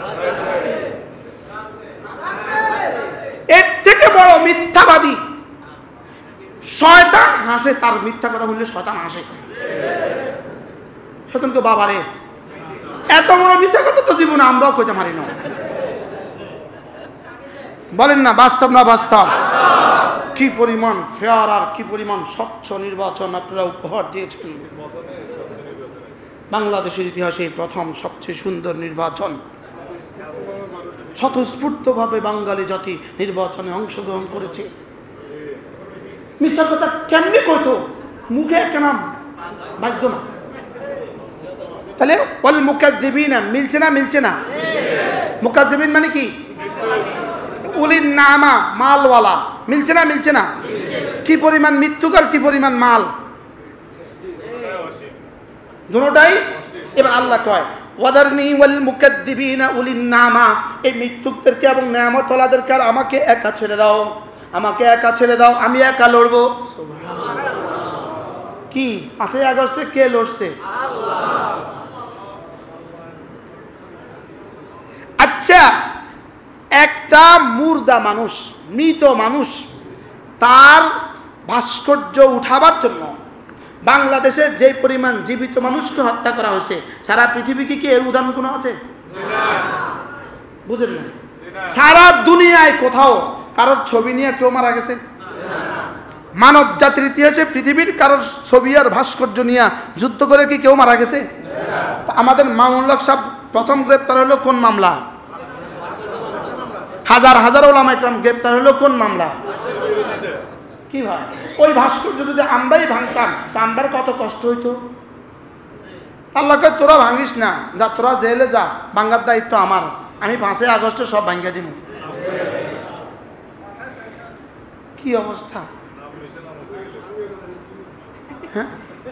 এর থেকে বড় মিথ্যাবাদী শয়তান হাসে। তার মিথ্যা কথা বললে শয়তান হাসে। শয়তান তো বাবারে, এত বড় মিথ্যা কথা তো জীবনে আমরাও কইতে পারি না। বলেন না বাস্তব না বাস্তব? কি পরিমাণ ফেয়ার আর কি পরিমাণ স্বচ্ছ নির্বাচন আপনারা উপহার দিয়েছেন। বাংলাদেশের ইতিহাসে প্রথম সবচেয়ে সুন্দর নির্বাচন। স্বতঃস্ফূর্তভাবে বাঙালি জাতি নির্বাচনে অংশগ্রহণ করেছে। মিথ্যার কথা কেমনি কইতো, মুখে কেন বাজতো না? তাহলে ওয়াল মুকাদ্দিবিনা, মিলছে না? মিলছে না? মুকাদ্দিবিন মানে কি? উলিন নামা, মালওয়ালা। মিলছে না? মিলছে না? কি পরিমাণ মৃত্যুক আর কি পরিমাণ মাল, দুটোটাই। এবার আল্লাহ কয় ওয়াদারনি ওয়াল মুকাদ্দিবিনা উলিন নামা, এই মৃত্যুকদেরকে এবং নেয়ামতওয়ালাদেরকে আর আমাকে একা ছেড়ে দাও। আমাকে একা ছেড়ে দাও, আমি একা লড়বো। কি পাঁচই আগস্টে কে লড়ছে? আচ্ছা, একটা মুর্দা মানুষ, মৃত মানুষ, তার ভাস্কর্য উঠাবার জন্য বাংলাদেশে যে পরিমাণ জীবিত মানুষকে হত্যা করা হয়েছে, সারা পৃথিবীকে কি এর উদাহরণ কোনো আছে? বুঝেন না? সারা দুনিয়ায় কোথাও কারোর ছবি নিয়ে কেউ মারা গেছে? মানব জাতির ইতিহাসে পৃথিবীর কারোর ছবি আর ভাস্কর্য নিয়ে যুদ্ধ করে কি কেউ মারা গেছে? আমাদের মামুনুল হক সাহেব প্রথম গ্রেপ্তার হলো কোন মামলা? হাজার হাজার ওলামা ইকরাম গ্রেপ্তার হলো কোন মামলা? কি ভাই, ওই ভাস্কর্য যদি আমরাই ভাঙতাম তা আমরার কত কষ্ট হইতো। আল্লাহকে তোরা ভাঙিস না, যা তোরা জেলে যা, ভাঙার দায়িত্ব আমার, আমি পাঁচই আগস্টে সব ভাঙ্গা দিব। কি অবস্থা! হ্যাঁ,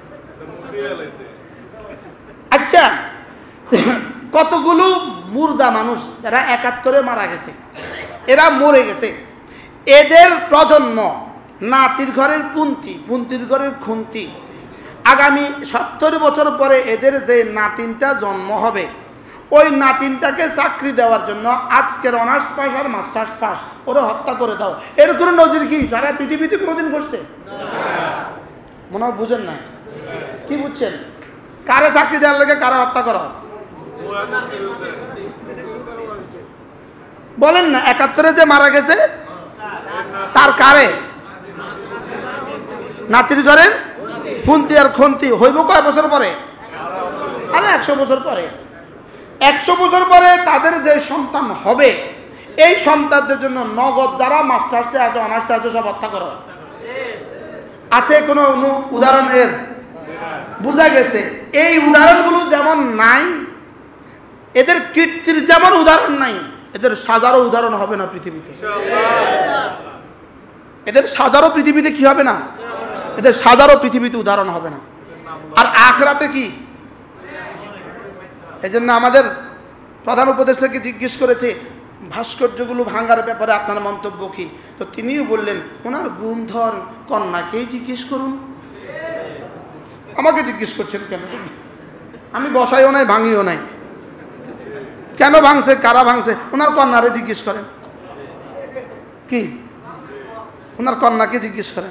আচ্ছা, কতগুলো মুর্দা মানুষ যারা একাত্তরে মারা গেছে, এরা মরে গেছে, এদের প্রজন্ম নাতির ঘরের পুন্তি, পুন্তির ঘরের খুন্তি, আগামী সত্তর বছর পরে এদের যে নাতিনটা জন্ম হবে, ওই নাতিনটাকে চাকরি দেওয়ার জন্য আজকের অনার্স পাস আর মাস্টার্স পাস ওরা হত্যা করে দাও। এর কোনো নজির কি সারা পৃথিবীতে কোনোদিন করছে? মনে হয় বুঝেন না। কি বুঝছেন? কারে চাকরি দেওয়ার লাগে কারা হত্যা করা? বলেন না, একাত্তরে যে মারা গেছে তার কারে? নাতির ঘরের খুন্তি আর খুন্তি হইব কয় বছর পরে? আরে একশো বছর পরে। একশো বছর পরে তাদের যে সন্তান হবে, এই সন্তানদের জন্য নগদ যারা মাস্টার্সে আছে অনার্সে আছে সব হত্যা করো। আছে কোনো উদাহরণ এর? বোঝা গেছে এই উদাহরণগুলো যেমন নাই, এদের কীর্তির যেমন উদাহরণ নাই, এদের সাজারও উদাহরণ হবে না পৃথিবীতে। এদের সাজারও পৃথিবীতে কি হবে না? এদের সাজারও পৃথিবীতে উদাহরণ হবে না। আর আখিরাতে কি? এই জন্য আমাদের প্রধান উপদেষ্টাকে জিজ্ঞেস করেছে ভাস্কর্যগুলো ভাঙার ব্যাপারে আপনার মন্তব্য কি, তো তিনিও বললেন ওনার গুণধর কন্যাকেই জিজ্ঞেস করুন। আমাকে জিজ্ঞেস করছেন কেন? আমি বসাইও নাই, ভাঙিও নাই। কেন ভাঙছে, কারা ভাঙছে, ওনার কন্যারে জিজ্ঞেস করেন। কি ওনার কন্যাকে জিজ্ঞেস করেন।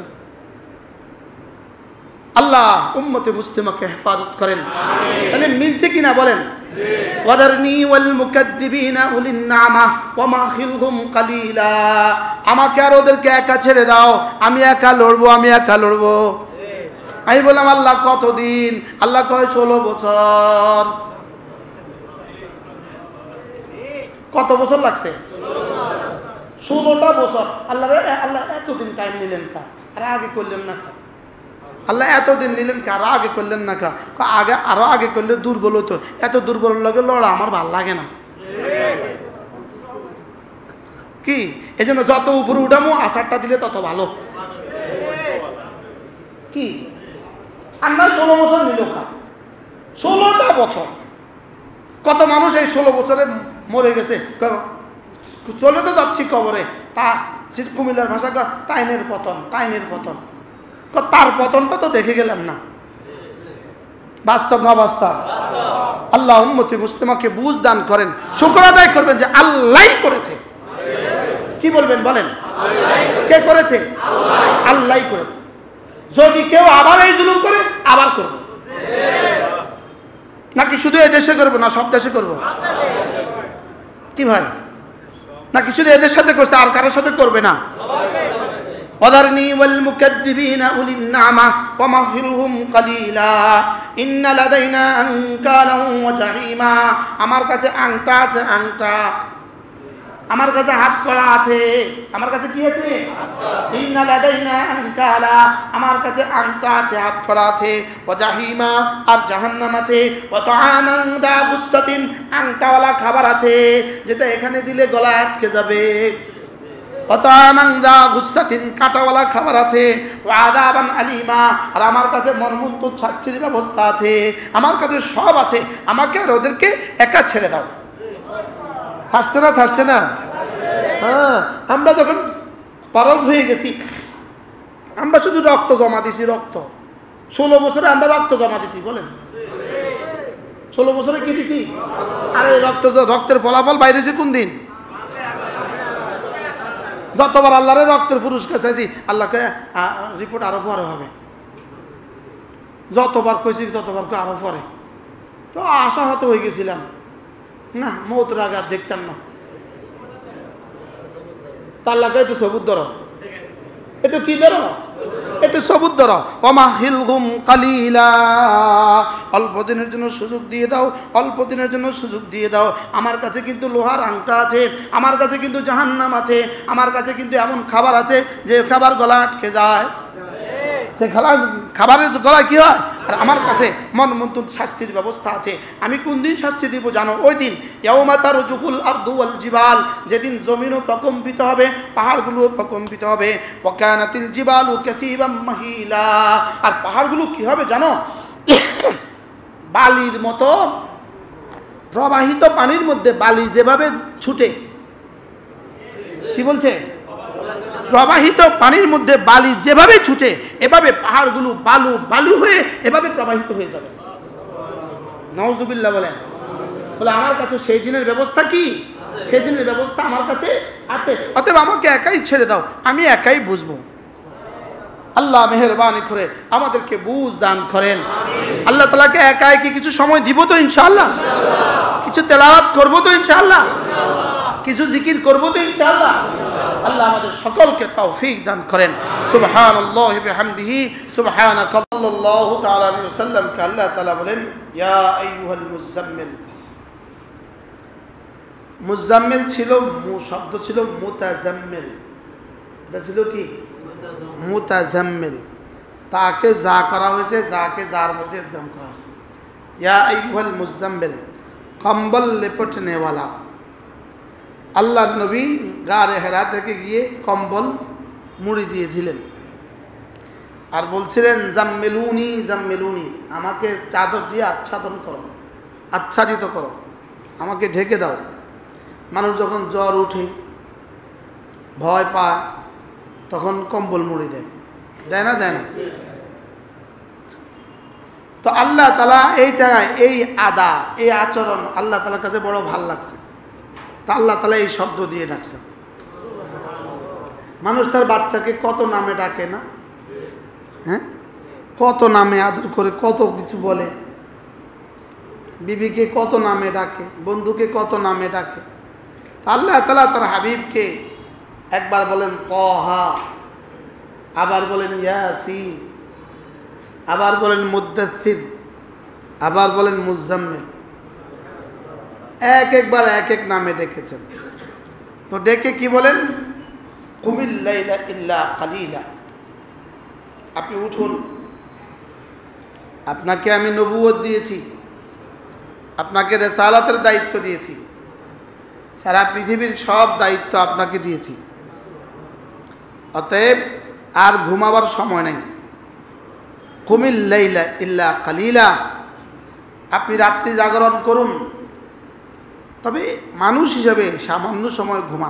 আল্লাহ উম্মতে মুসলিমাকে হেফাজত করেন। তাহলে মিলছে কিনা বলেন? ওয়াদারনি ওয়াল মুকাদ্দিবিনা উলিন নামা ওয়া মাহিলহুম কালিলা। আমাকে আর ওদেরকে একা ছেড়ে দাও, আমি একা লড়বো, আমি একা লড়বো। আমি বললাম আল্লাহ কতদিন? আল্লাহ কয় ষোলো বছর। কত বছর লাগছে? ষোলোটা বছর। আল্লাহ আল্লাহ এতদিন টাইম নিলেন কা, আর আগে করলেন না কা? আল্লাহ এতদিন নিলেন কা, আর আগে করলেন না কা? আগে আরো আগে করলে দুর্বল হতো, এত দুর্বল লাগে লড়া আমার ভাল লাগে না। কি এই জন্য যত উপরে উঠামো আচারটা দিলে তত ভালো। কি আল্লাহ ষোলো বছর নিল কা? ষোলোটা বছর। কত মানুষ এই ষোলো বছরে মরে গেছে, চলে তো যাচ্ছি কবরে। তা কুমিল্লার ভাষা তাইনের পতন, তাইনের পতন। তার পতনটা তো দেখে গেলাম না। বাস্তব না বাস্তব? আল্লাহ উম্মতে মুসলিমাকে বুঝ দান করেন, শুকর আদায় করবেন যে আল্লাহই করেছে। কি বলবেন বলেন? কে করেছে? আল্লাহই করেছে। যদি কেউ আবার এই জুলুম করে, আবার করব। নাকি শুধু এই দেশে করবো না সব দেশে করবো? কি ভাই? নাকি শুধু এদের সাথে করছে আর কারোর সাথে করবে না? ওয়াদারনি ওয়াল মুকাদ্দিবিনা উলিন নামা ওয়া মাহিলহুম কালিলা ইন্না লাদাইনা আনকালান ওয়া জাহিমা। আমার কাছে আংটা আছে, আংটা। আমার কাছে হাত করা আছে। আমার কাছে কি আছে? ইন্না লাদাইনা আনকালা, আমার কাছে আংটা আছে, হাত করা আছে। ওয়া জাহিমা, আর জাহান্নাম আছে। ওয়া তাআমান দা গুসসাতিন, আংটাওয়ালা খাবার আছে যেটা এখানে দিলে গলা আটকে যাবে। ওয়া তাআমান দা গুসসাতিন, কাঁটাওয়ালা খাবার আছে। ওয়া আযাবান আলিমা, আর আমার কাছে মর্মন্তুদ শাস্তির ব্যবস্থা আছে। আমার কাছে সব আছে। আমাকে আর ওদেরকে একা ছেড়ে দাও। ছাড়ছে না? ছাড়ছে না? হ্যাঁ, আমরা যখন পারক হয়ে গেছি, আমরা শুধু রক্ত জমা দিছি, রক্ত। ষোলো বছরে আমরা রক্ত জমা দিছি, বলেন ষোলো বছরে কি দিছি? আরে রক্ত, রক্তের ফলাফল বাইরেছে কোন দিন? যতবার আল্লাহরে রক্তের পুরস্কার চাইছি, আল্লাহকে রিপোর্ট আরো পরে হবে। যতবার কইছি ততবার আরো পরে। তো আশাহত হয়ে গেছিলাম, না মৌতের আগে আর দেখতাম না। তার লাগে একটু সবুত ধরো, একটু কি ধরো, একটু সবুত ধরো। ওমাহিলহুম কালিলা, অল্প দিনের জন্য সুযোগ দিয়ে দাও, অল্প দিনের জন্য সুযোগ দিয়ে দাও। আমার কাছে কিন্তু লোহার আংটা আছে, আমার কাছে কিন্তু জাহান্নাম আছে, আমার কাছে কিন্তু এমন খাবার আছে যে খাবার গলা আটকে যায়। সে খাবারের গলায় কি হয়? আর আমার কাছে মনমন্তুদ শাস্তির ব্যবস্থা আছে। আমি কোন দিন শাস্তি দিব জানো? ওই দিন ইয়াউমা তারজুফুল আরদু ওয়াল জিবাল, যেদিন জমিনও প্রকম্পিত হবে, পাহাড়গুলোও প্রকম্পিত হবে। ওয়া কানাতিল জিবালু কাসীবাম মাহিলা, আর পাহাড়গুলো কি হবে জানো? বালির মতো, প্রবাহিত পানির মধ্যে বালি যেভাবে ছুটে, কি বলছে? প্রবাহিত পানির মধ্যে বালি যেভাবে ছুটে, এভাবে পাহাড়গুলো বালু বালু হয়ে এভাবে প্রবাহিত হয়ে যাবে। নাউজুবিল্লাহ বলেন। বলে আমার কাছে সেই দিনের ব্যবস্থা কি? সেই দিনের ব্যবস্থা আমার কাছে আছে। অতএব আমাকে একাই ছেড়ে দাও, আমি একাই বুঝবো। আল্লাহ মেহেরবানি করে আমাদেরকে বুঝ দান করেন। আল্লাহ তাআলাকে একাই কি কিছু সময় দিব তো ইনশাআল্লাহ? কিছু তেলাওয়াত করব তো ইনশাআল্লাহ? কিছু জিকির করব তো ইনশাআল্লাহ? আল্লাহ আমাদের সকলকে তৌফিক দান করেন। সুবহানাল্লাহি বিহামদিহি সুবহানাকাল্লাহু তাআলা আলাইহি ওয়াসাল্লাম কে আল্লাহ তাআলা বলেন, ইয়া আইয়ুহাল মুজাম্মিল। মুজাম্মিল ছিল, মু শব্দ ছিল মুতাজাম্মিল। এটা ছিল কি? মুতাজাম্মিল। তাকে যা করা হয়েছে, যাকে যার মধ্যে একদম করা হয়েছে। ইয়া আইয়ুহাল মুজাম্মিল, কম্বল লেপটনেওয়ালা। আল্লাহ নবী গারে হেরা থেকে গিয়ে কম্বল মুড়ি দিয়েছিলেন আর বলছিলেন, জাম্মিলুনি জাম্মিলুনি, আমাকে চাদর দিয়ে আচ্ছাদন করো, আচ্ছাদিত করো, আমাকে ঢেকে দাও। মানুষ যখন জ্বর উঠে, ভয় পায়, তখন কম্বল মুড়ি দেয়, দেয় না? দেয় না? তো আল্লাহ তাআলা এইটা এই আদা এই আচরণ আল্লাহ তাআলার কাছে বড় ভাল লাগছে, তা আল্লাহ তাআলা এই শব্দ দিয়ে ডাকছেন। মানুষ তার বাচ্চাকে কত নামে ডাকে না, হ্যাঁ, কত নামে আদর করে, কত কিছু বলে, বিবিকে কত নামে ডাকে, বন্ধুকে কত নামে ডাকে। আল্লাহ তাআলা তার হাবিবকে একবার বলেন তহা, আবার বলেন ইয়াসিন, আবার বলেন মুদ্দাসসির, আবার বলেন মুজাম্মিল, এক একবার এক এক নামে ডেকেছেন। তো ডেকে কি বলেন? কুমিল লাইলা ইল্লা কালিলা, আপনি উঠুন, আপনাকে আমি নবুয়ত দিয়েছি, আপনাকে রিসালাতের দায়িত্ব দিয়েছি, সারা পৃথিবীর সব দায়িত্ব আপনাকে দিয়েছি, অতএব আর ঘুমাবার সময় নেই। কুমিল লাইলা ইল্লা কালিলা, আপনি রাত্রি জাগরণ করুন, তবে মানুষ হিসাবে সামান্য সময় ঘুমান।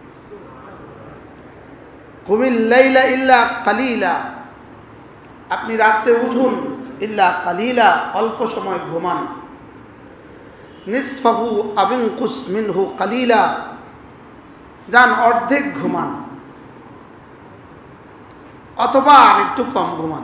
কুমিল লাইলা ইল্লা কালিলা, আপনি রাত্রে উঠুন, ইল্লা কালিলা, অল্প সময় ঘুমান। নিসফাহু আবিনকুস মিনহু কালিলা, যান অর্ধেক ঘুমান, অথবা আর একটু কম ঘুমান।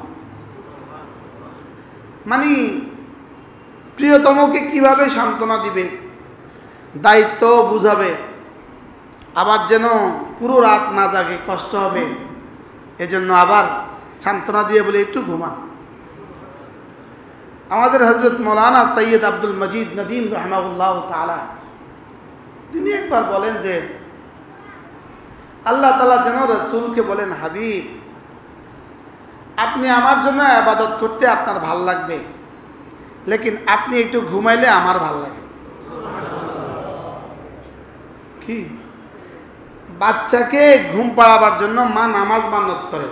মানে প্রিয়তমকে কিভাবে সান্ত্বনা দিবে, দায়িত্ব বুঝাবে, আবার যেন পুরো রাত না জাগে, কষ্ট হবে, এজন্য আবার সান্ত্বনা দিয়ে বলে একটু ঘুমান। আমাদের হযরত মৌলানা সৈয়দ আব্দুল মজিদ নদীম রহমাহুল্লাহ তাআলা তিনি একবার বলেন যে আল্লাহ তাআলা যেন রাসূলকে বলেন, হাবিব আপনি আমার জন্য ইবাদত করতে আপনার ভাল লাগবে, লেকিন আপনি একটু ঘুমাইলে আমার ভাল লাগে। কি বাচ্চাকে ঘুম পাড়াবার জন্য মা নামাজ মান্নত করে,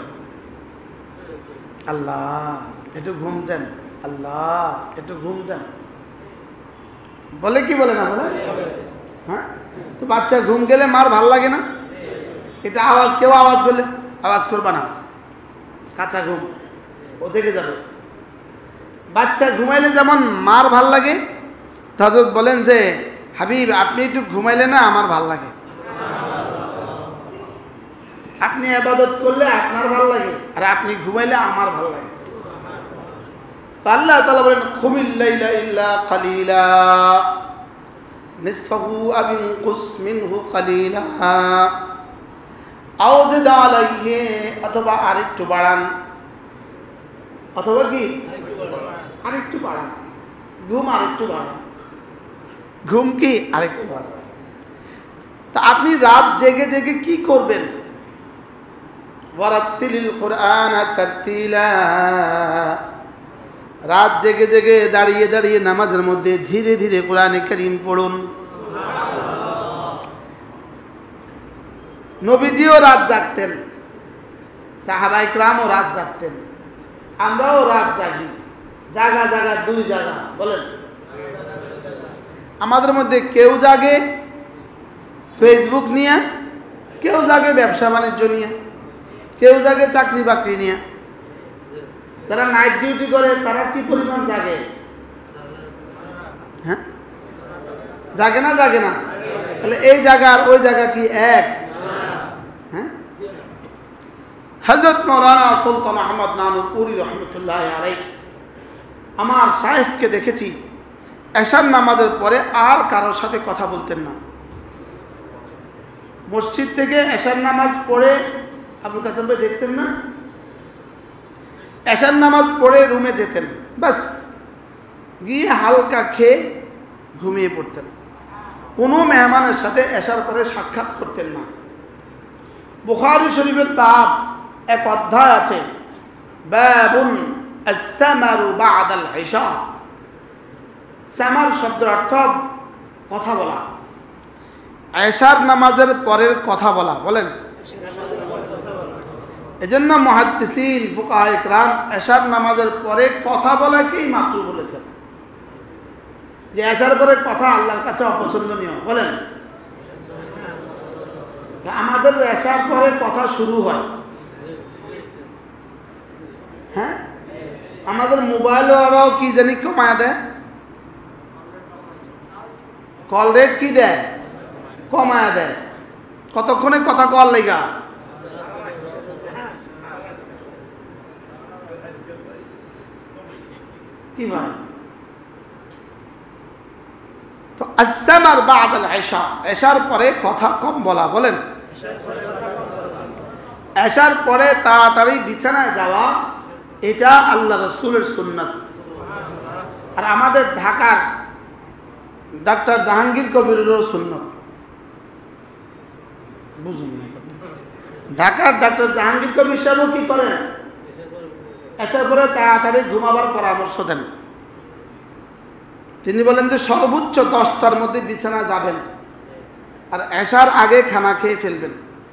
আল্লাহ একটু ঘুম দেন, আল্লাহ একটু ঘুম দেন, বলে কি বলে না বলে? হ্যাঁ, তো বাচ্চা ঘুম গেলে মার ভাল লাগে না? এটা আওয়াজ, কেউ আওয়াজ করলে আওয়াজ করবা না, কাঁচা ঘুম, ও থেকে যাবে। বাচ্চা ঘুমাইলে যেমন মার ভাল লাগে, হযরত বলেন যে হাবিব আপনি একটু ঘুমাইলে না আমার ভাল লাগে, আপনি ইবাদত করলে আপনার ভাল লাগে, আর আপনি ঘুমাইলে আমার ভাল লাগে। আল্লাহ তাআলা বলেন কুমিল লাইলা ইল্লা কালিলা নিসফাহু আবিনকুস মিনহু কালিলা আও জিদ আলাইহি, অথবা আরেকটু বাড়ান, অথবা কি আরেকটু বাড়ান, ঘুম আরেকটু বাড়ান, ঘুম কি আরেকটু বাড়ান। তা আপনি রাত জেগে জেগে কি করবেন? ওয়ারাত্তিলিল কুরআনা তারতিলা, রাত জেগে জেগে দাঁড়িয়ে দাঁড়িয়ে নামাজের মধ্যে ধীরে ধীরে কোরআনে কারীম পড়ুন। নবীজিও রাত জাগতেন, সাহাবায়ে কেরামও রাত জাগতেন, আমরাও রাত জাগি। জাগা জাগা দুই জায়গা বলেন। আমাদের মধ্যে কেউ জাগে ফেসবুক নিয়ে, কেউ জাগে ব্যবসা বাণিজ্য নিয়ে, কেউ জাগে চাকরি বাকরি নিয়ে। যারা নাইট ডিউটি করে তারা কি পরিমাণ জাগে? হ্যাঁ, জাগে না? জাগে না? তাহলে এই জায়গা আর ওই জায়গা কি এক? হ্যাঁ, হযরত মাওলানা সুলতান আহমদ নানুপুরি রহমতুল্লাহ আলাইহি, আমার শায়েখকে দেখেছি এশার নামাজের পরে আর কারোর সাথে কথা বলতেন না। মসজিদ থেকে এশার নামাজ পড়ে, আবুল কাসেম ভাই দেখছেন না, এশার নামাজ পড়ে রুমে যেতেন, বাস গিয়ে হালকা খেয়ে ঘুমিয়ে পড়তেন। কোনো মেহমানের সাথে এশার পরে সাক্ষাৎ করতেন না। বুখারী শরীফের বাব এক অধ্যায় আছে, বাবুন আস-সামারু বা'দাল ইশা। সামার শব্দের অর্থ কথা বলা, এশার নামাজের পরের কথা বলা। বলেন, এজন্য মুহাদ্দিসিন ফুকাহায়ে কেরাম এশার নামাজের পরে কথা বলাকেই মাত্র বলেছেন যে এশার পরে কথা আল্লাহর কাছে অপছন্দনীয়। বলেন, আমাদের এশার পরে কথা শুরু হয়, হ্যাঁ, আমাদের মোবাইল ওরাও কি জানি কমায় দেয়, কল রেট কি দেয়, কমায় দেয়। কতক্ষণে কথা কল লেগা, কি ভাই? তো আসসামার বাদাল এশা, এশার পরে কথা কম বলা। বলেন, এশার পরে তাড়াতাড়ি বিছানায় যাওয়া, এটা আল্লাহ রাসূলের সুন্নাত। আর আমাদের ঢাকার ডাক্তার জাহাঙ্গীর কবিরেরও সুন্নাত। বুঝুন না, ঢাকার ডাক্তার জাহাঙ্গীর কবির সাহেবও কি করেন? এশার পরে তাড়াতাড়ি ঘুমাবার পরামর্শ দেন। তিনি বলেন যে সর্বোচ্চ দশটার মধ্যে বিছানা যাবেন, আর এশার আগে খানা খেয়ে ফেলবেন।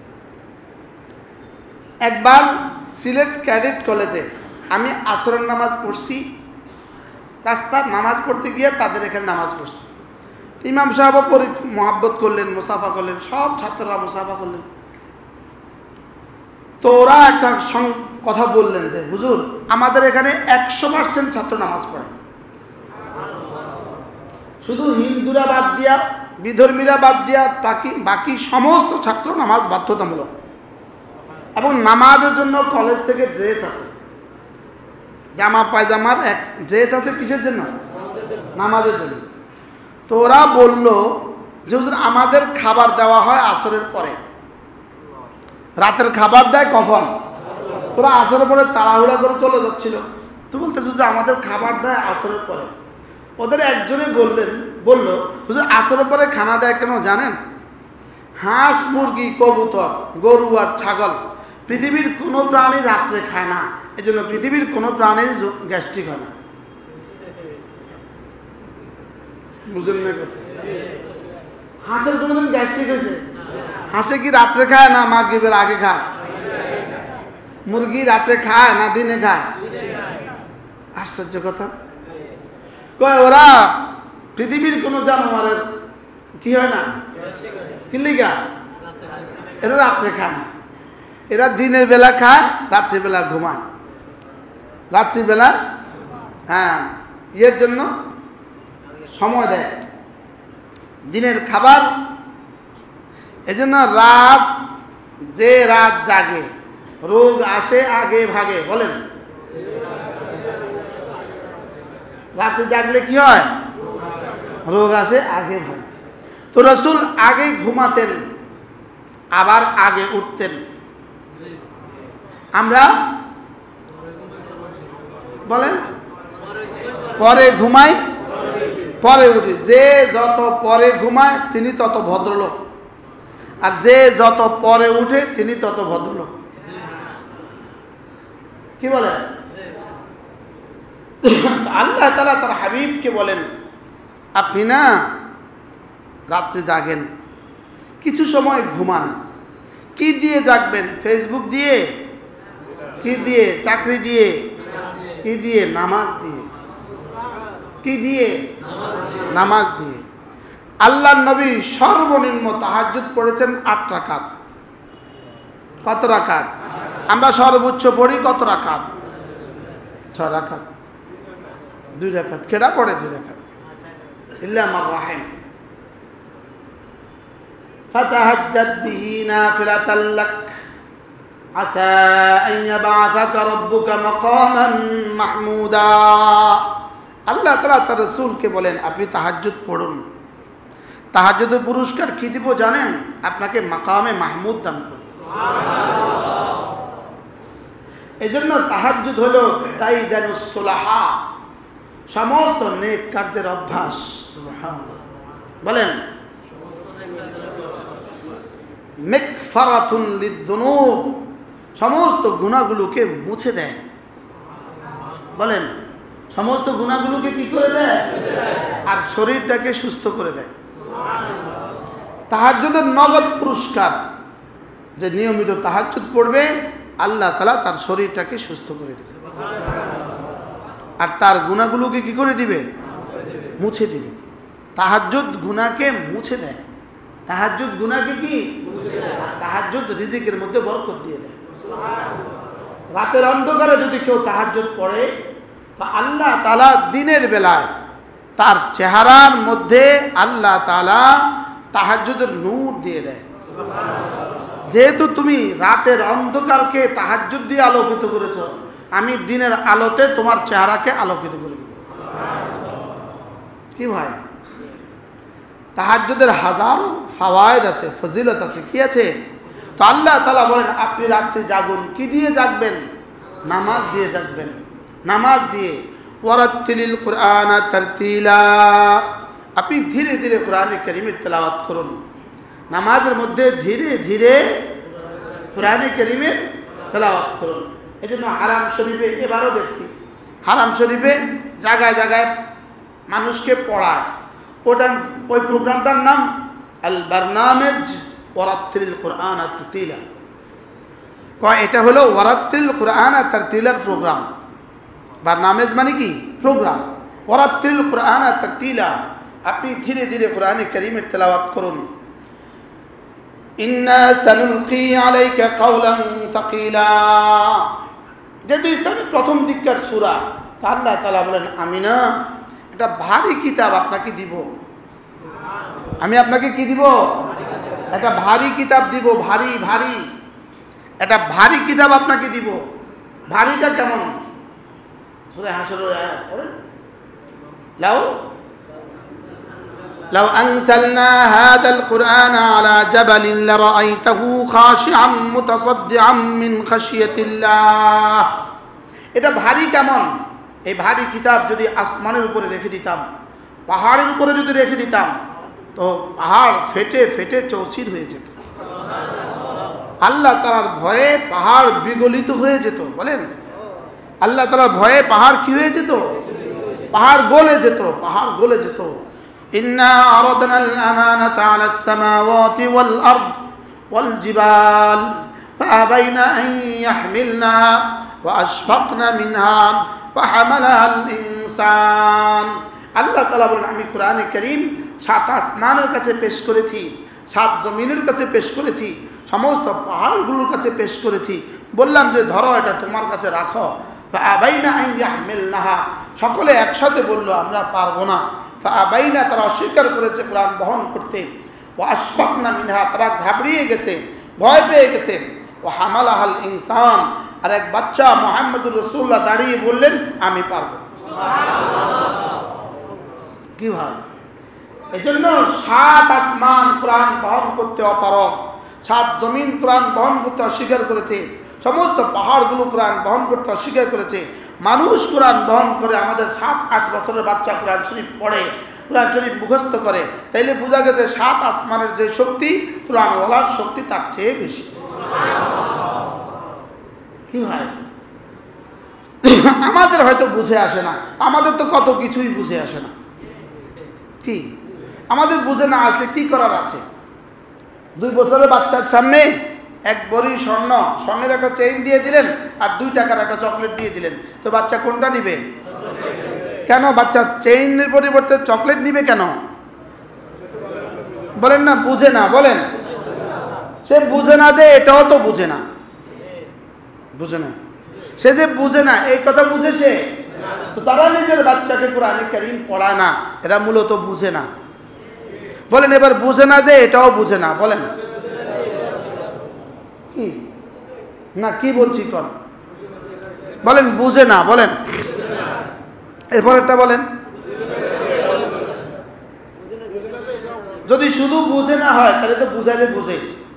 একবার সিলেট ক্যাডেট কলেজে আমি আসরের নামাজ পড়ছি, রাস্তার নামাজ পড়তে গিয়ে তাদের এখানে নামাজ পড়ছি। ইমাম সাহেবও পরি মোহাব্বত করলেন, মুসাফা করলেন, সব ছাত্ররা মুসাফা করলেন। তো ওরা একটা কথা বললেন যে হুজুর, আমাদের এখানে একশো পার্সেন্ট ছাত্র নামাজ পড়ে, শুধু হিন্দুরা বাদ দিয়া, বিধর্মীরা বাদ দিয়া বাকি বাকি সমস্ত ছাত্র নামাজ বাধ্যতামূলক। এবং নামাজের জন্য কলেজ থেকে ড্রেস আছে, জামা পায়জামার এক ড্রেস আছে। কিসের জন্য? নামাজের জন্য। তো ওরা বলল যে হুজুর, আমাদের খাবার দেওয়া হয় আসরের পরে। রাতের খাবার দেয় কখন? ওরা আসরের পরে তাড়াহুড়া করে চলে যাচ্ছিল। তো বলতেছে যে আমাদের খাবার দেয় আসরের পরে। ওদের একজনে বললেন বলল হুজুর, আসরের পরে খানা দেয় কেন জানেন? হাঁস, মুরগি, কবুতর, গরু আর ছাগল পৃথিবীর কোনো প্রাণী রাত্রে খায় না, এই জন্য পৃথিবীর কোনো প্রাণীর গ্যাস্ট্রিক হয় না। বুঝলেন না? হাঁসের কোনোদিন গ্যাস্ট্রিক হয়েছে? হাঁসে কি রাত্রে খায় না মাগরিবের আগে খায়? মুরগি রাত্রে খায় না দিনে খায়? আশ্চর্য কথা। কয় ওরা পৃথিবীর কোনো জানোয়ারের কি হয় না, কি লিগা? এরা রাত্রে খায় না, এরা দিনের বেলা খায়, রাত্রিবেলা ঘুমায়। রাত্রিবেলা হ্যাঁ ইয়ের জন্য সময় দেয়, দিনের খাবার। এজন্য রাত, যে রাত জাগে রোগ আসে আগে ভাগে। বলেন, রাতে জাগলে কি হয়? রোগ আসে আগে ভাগে। তো রাসূল আগে ঘুমাতেন, আবার আগে উঠতেন। আমরা বলেন পরে ঘুমাই, পরে উঠি। যে যত পরে ঘুমায় তিনি তত ভদ্রলোক, আর যে যত পরে উঠে তিনি তত ভদ্রলোক। কি বলেন? আল্লাহ তাআলা তার হাবিবকে বলেন, আপনি না রাত্রে জাগেন, কিছু সময় ঘুমান। কি দিয়ে জাগবেন? ফেসবুক দিয়ে, কি দিয়ে? চাকরি দিয়ে, কি দিয়ে? নামাজ দিয়ে। কি দিয়ে? নামাজ দিয়ে। আল্লাহর নবী সর্বনিম্ন তাহাজ্জুদ পড়েছেন আট রাকাত। কত রাকাত? আমরা সর্বোচ্চ পড়ি কত রাকাত? ছয় রাকাত, দুই রাকাত। কেডা পড়ে দুই রাকাত? ইল্লা মার রাহিম। ফাতাহাজ্জাদ বিহি নাফিলাতাল লাক আসা আন ইয়াবআসাকা রাব্বুকা মাকামান মাহমুদা। আল্লাহ তাআলা তার রাসূলকে বলেন, আপনি তাহাজ্জুদ পড়ুন। তাহাজ্জুদের পুরস্কার কি দিব জানেন? আপনাকে মাকামে মাহমুদ দান করব। এজন্য তাহাজ্জুদ হলো তাইদানুস সুলাহা, সমস্ত নেককারদের অভ্যাস। সুবহানাল্লাহ। বলেন, মিগফারাতুন লিদ-দুনুব, সমস্ত গুনাহগুলোকে মুছে দেয়। বলেন, সমস্ত গুনাহগুলোকে কি করে দেয়? আর শরীরটাকে সুস্থ করে দেয়। তাহাজ্জুদের নগদ পুরস্কার, যে নিয়মিত তাহাজ্জুদ পড়বে আল্লাহ তাআলা তার শরীরটাকে সুস্থ করে দেবে, আর তার গুনাহগুলোকে কি করে দিবে? মুছে দিবে। তাহাজ্জুদ গুনাহকে মুছে দেয়। তাহাজ্জুদ গুনাহকে কি মুছে দেয়? তাহাজ্জুদ রিজিকের মধ্যে বরকত দিয়ে দেয়। রাতের অন্ধকারে যদি কেউ তাহাজ্জুদ পড়ে, আল্লাহ তাআলা দিনের বেলায় তার চেহারার মধ্যে আল্লাহ তাআলা তাহাজ্জুদের নূর দিয়ে দেয়। যেহেতু তুমি রাতের অন্ধকারকে তাহাজ্জুদ দিয়ে আলোকিত করেছো, আমি দিনের আলোতে তোমার চেহারাকে আলোকিত করে দেব। কি ভাই, তাহাজ্জুদের হাজারো ফাওয়ায়েদ আছে, ফজিলত আছে। কি আছে? তো আল্লাহ তাআলা বলেন আপনি রাত্রে জাগুন। কি দিয়ে জাগবেন? নামাজ দিয়ে জাগবেন। নামাজ দিয়ে। ওয়ারাত্তিলিল কুরআনা তারতিলা, আপনি ধীরে ধীরে কোরআনে কারীমের তেলাওয়াত করুন। নামাজের মধ্যে ধীরে ধীরে কোরআনে কারীমের তেলাওয়াত করুন। এই জন্য হারাম শরীফে এবারও দেখছি, হারাম শরীফে জায়গায় জায়গায় মানুষকে পড়ায়। ওটার ওই প্রোগ্রামটার নাম আল বারনামেজ ওয়ারাত্তিলিল কুরআনা তারতিলা। এটা হলো ওয়ারাত্তিলিল কুরআনা তারতিলার প্রোগ্রাম। বারনামেজ মানে কি? প্রোগ্রাম। ওয়ারাত্তিলিল কুরআনা তারতিলা, আপনি ধীরে ধীরে কোরআনে কারীমের তেলাওয়াত করুন। ইন্না সানুলকি আলাইকা কাওলান সাকিলা, যেহেতু ইসলামের প্রথম দিককার সূরা, তা আল্লাহ তাআলা বলেন আমি না একটা ভারী কিতাব আপনাকে দিব। আমি আপনাকে কি দিব? একটা ভারী কিতাব দিব। ভারী ভারী একটা ভারী কিতাব আপনাকে দিব। ভারীটা কেমন? সূরা হাশরের আয়াত পড়ে, লাউ لو أنزلنا هذا القرآن على جبل لرأيته خاشعا متصدعا من خشية الله। এটা ভারী কেমন? এই ভারী কিতাব যদি আসমানের উপরে রেখে দিতাম, পাহাড়ের উপরে যদি রেখে দিতাম, তো পাহাড় ফেটে ফেটে চৌচির হয়ে যেত। আল্লাহ তাআলার ভয়ে পাহাড় বিগলিত হয়ে যেত। বলেন, আল্লাহ তাআলার ভয়ে পাহাড় কি হয়ে যেত? পাহাড় গলে যেত। পাহাড় গলে যেত। ইন্না আরাদনা আল আমানাতা আলাস সামাওয়াতি ওয়াল আরদ ওয়াল জিবাল ফাআবাইনা আন ইয়াহমিলনাহা ওয়া আশফাকনা মিনহা ওয়া হামালাহা আল ইনসান। আল্লাহ তাআলা বলেন আমি কোরআনে কারীম সাত আসমানের কাছে পেশ করেছি, সাত জমিনের কাছে পেশ করেছি, সমস্ত পাহাড়গুলোর কাছে পেশ করেছি। বললাম যে ধরো এটা তোমার কাছে রাখো। ফাআবাইনা আন ইয়াহমিলনাহা, সকলে একসাথে বলল আমরা পারবো না। ফাআবাইনা, তারা অস্বীকার করেছে কোরআন বহন করতে। ওয়া আশফাকনা মিনহা, তারা ঘাবড়িয়ে গেছে, ভয় পেয়ে গেছে। ওয়া হামালাহাল ইনসান, আর এক বাচ্চা মুহাম্মদুর রাসূলুল্লাহ দাঁড়িয়ে বললেন আমি পারবো। কি ভাই, এজন্য সাত আসমান কোরআন বহন করতে অপারগ, সাত জমিন কোরআন বহন করতে অস্বীকার করেছে, সমস্ত পাহাড়গুলো কোরআন বহন করতে অস্বীকার করেছে। মানুষ কোরআন বহন করে, আমাদের সাত আট বছরের বাচ্চা কোরআন শরীফ পড়ে, কোরআন শরীফ মুখস্থ করে, তাইলে বোঝা গেছে সাত আসমানের যে শক্তি, কোরআনওয়ালার শক্তি তার চেয়ে বেশি। কি ভাই, আমাদের হয়তো বুঝে আসে না, আমাদের তো কত কিছুই বুঝে আসে না। কি আমাদের বুঝে না আসলে কি করার আছে? দুই বছরের বাচ্চার সামনে এক ভরি স্বর্ণ, স্বর্ণের একটা চেইন দিয়ে দিলেন আর দুই টাকার একটা চকলেট দিয়ে দিলেন, তো বাচ্চা কোনটা নিবে? কেন বাচ্চা চেইনের পরিবর্তে চকলেট নিবে কেন? বলেন না, বুঝে না। বলেন, সে বুঝে না যে এটাও তো বুঝে না। বুঝে না, সে যে বুঝে না এই কথা বুঝে সে, তো তারা নিজের বাচ্চাকে কোরআনে কারীম পড়ায় না, এরা মূলত বুঝে না। বলেন, এবার বুঝে না যে এটাও বুঝে না। বলেন কি না, কি বলছি কর, বলেন বুঝে না। বলেন এরপর একটা বলেন, যদি শুধু বুঝে না হয় তাহলে তো বুঝাইলে বুঝে,